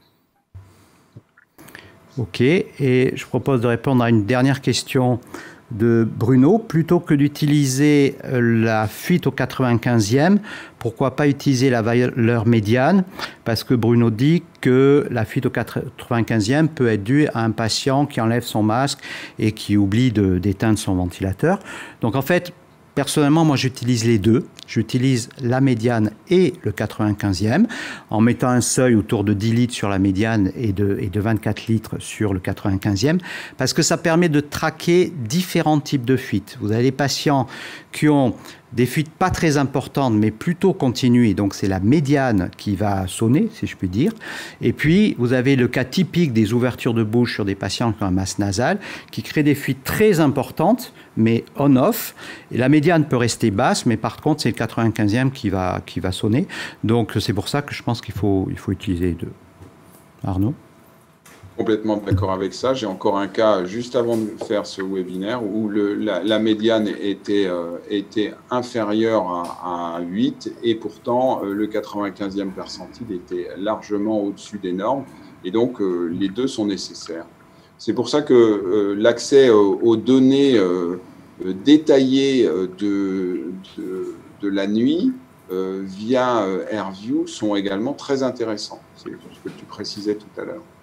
Ok, et je propose de répondre à une dernière question de Bruno. Plutôt que d'utiliser la fuite au quatre-vingt-quinzième, pourquoi pas utiliser la valeur médiane? Parce que Bruno dit que la fuite au quatre-vingt-quinzième peut être due à un patient qui enlève son masque et qui oublie d'éteindre son ventilateur. Donc en fait, personnellement, moi j'utilise les deux. J'utilise la médiane et le quatre-vingt-quinzième en mettant un seuil autour de dix litres sur la médiane et de, et de vingt-quatre litres sur le quatre-vingt-quinzième parce que ça permet de traquer différents types de fuites. Vous avez des patients qui ont des fuites pas très importantes mais plutôt continues, donc c'est la médiane qui va sonner, si je puis dire. Et puis vous avez le cas typique des ouvertures de bouche sur des patients qui ont un masque nasal qui créent des fuites très importantes mais on-off. Et la médiane peut rester basse, mais par contre c'est le quatre-vingt-quinzième qui va, qui va sonner. Donc c'est pour ça que je pense qu'il faut, il faut utiliser les deux. Arnaud? Complètement d'accord avec ça. J'ai encore un cas juste avant de faire ce webinaire où le, la, la médiane était, euh, était inférieure à, à huit et pourtant euh, le quatre-vingt-quinzième percentile était largement au-dessus des normes et donc euh, les deux sont nécessaires. C'est pour ça que euh, l'accès aux, aux données euh, détaillées de, de, de la nuit euh, via euh, AirView sont également très intéressants. C'est ce que tu précisais tout à l'heure.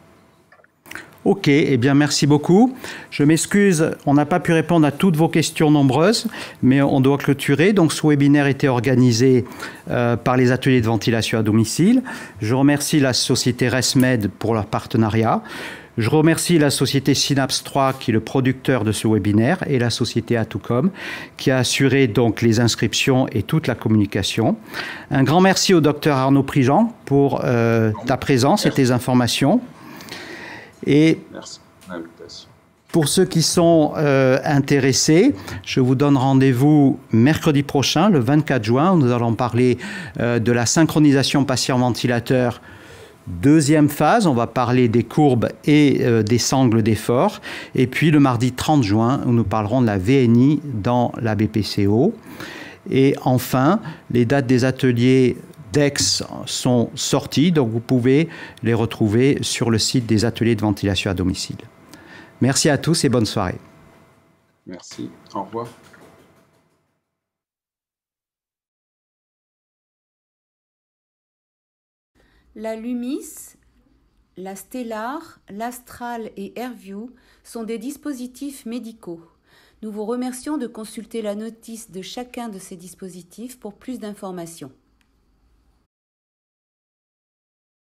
Ok, eh bien merci beaucoup. Je m'excuse, on n'a pas pu répondre à toutes vos questions nombreuses, mais on doit clôturer. Donc ce webinaire était organisé euh, par les ateliers de ventilation à domicile. Je remercie la société ResMed pour leur partenariat. Je remercie la société Synapse trois qui est le producteur de ce webinaire et la société Atucom qui a assuré donc les inscriptions et toute la communication. Un grand merci au docteur Arnaud Prigent pour euh, ta présence et tes informations. Et merci pour l'invitation. Pour ceux qui sont euh, intéressés, je vous donne rendez-vous mercredi prochain, le vingt-quatre juin, où nous allons parler euh, de la synchronisation patient-ventilateur. Deuxième phase, on va parler des courbes et euh, des sangles d'effort. Et puis le mardi trente juin, où nous parlerons de la V N I dans la B P C O. Et enfin, les dates des ateliers D E X sont sorties, donc vous pouvez les retrouver sur le site des ateliers de ventilation à domicile. Merci à tous et bonne soirée. Merci, au revoir. La Lumis, la Stellar, l'Astral et AirView sont des dispositifs médicaux. Nous vous remercions de consulter la notice de chacun de ces dispositifs pour plus d'informations.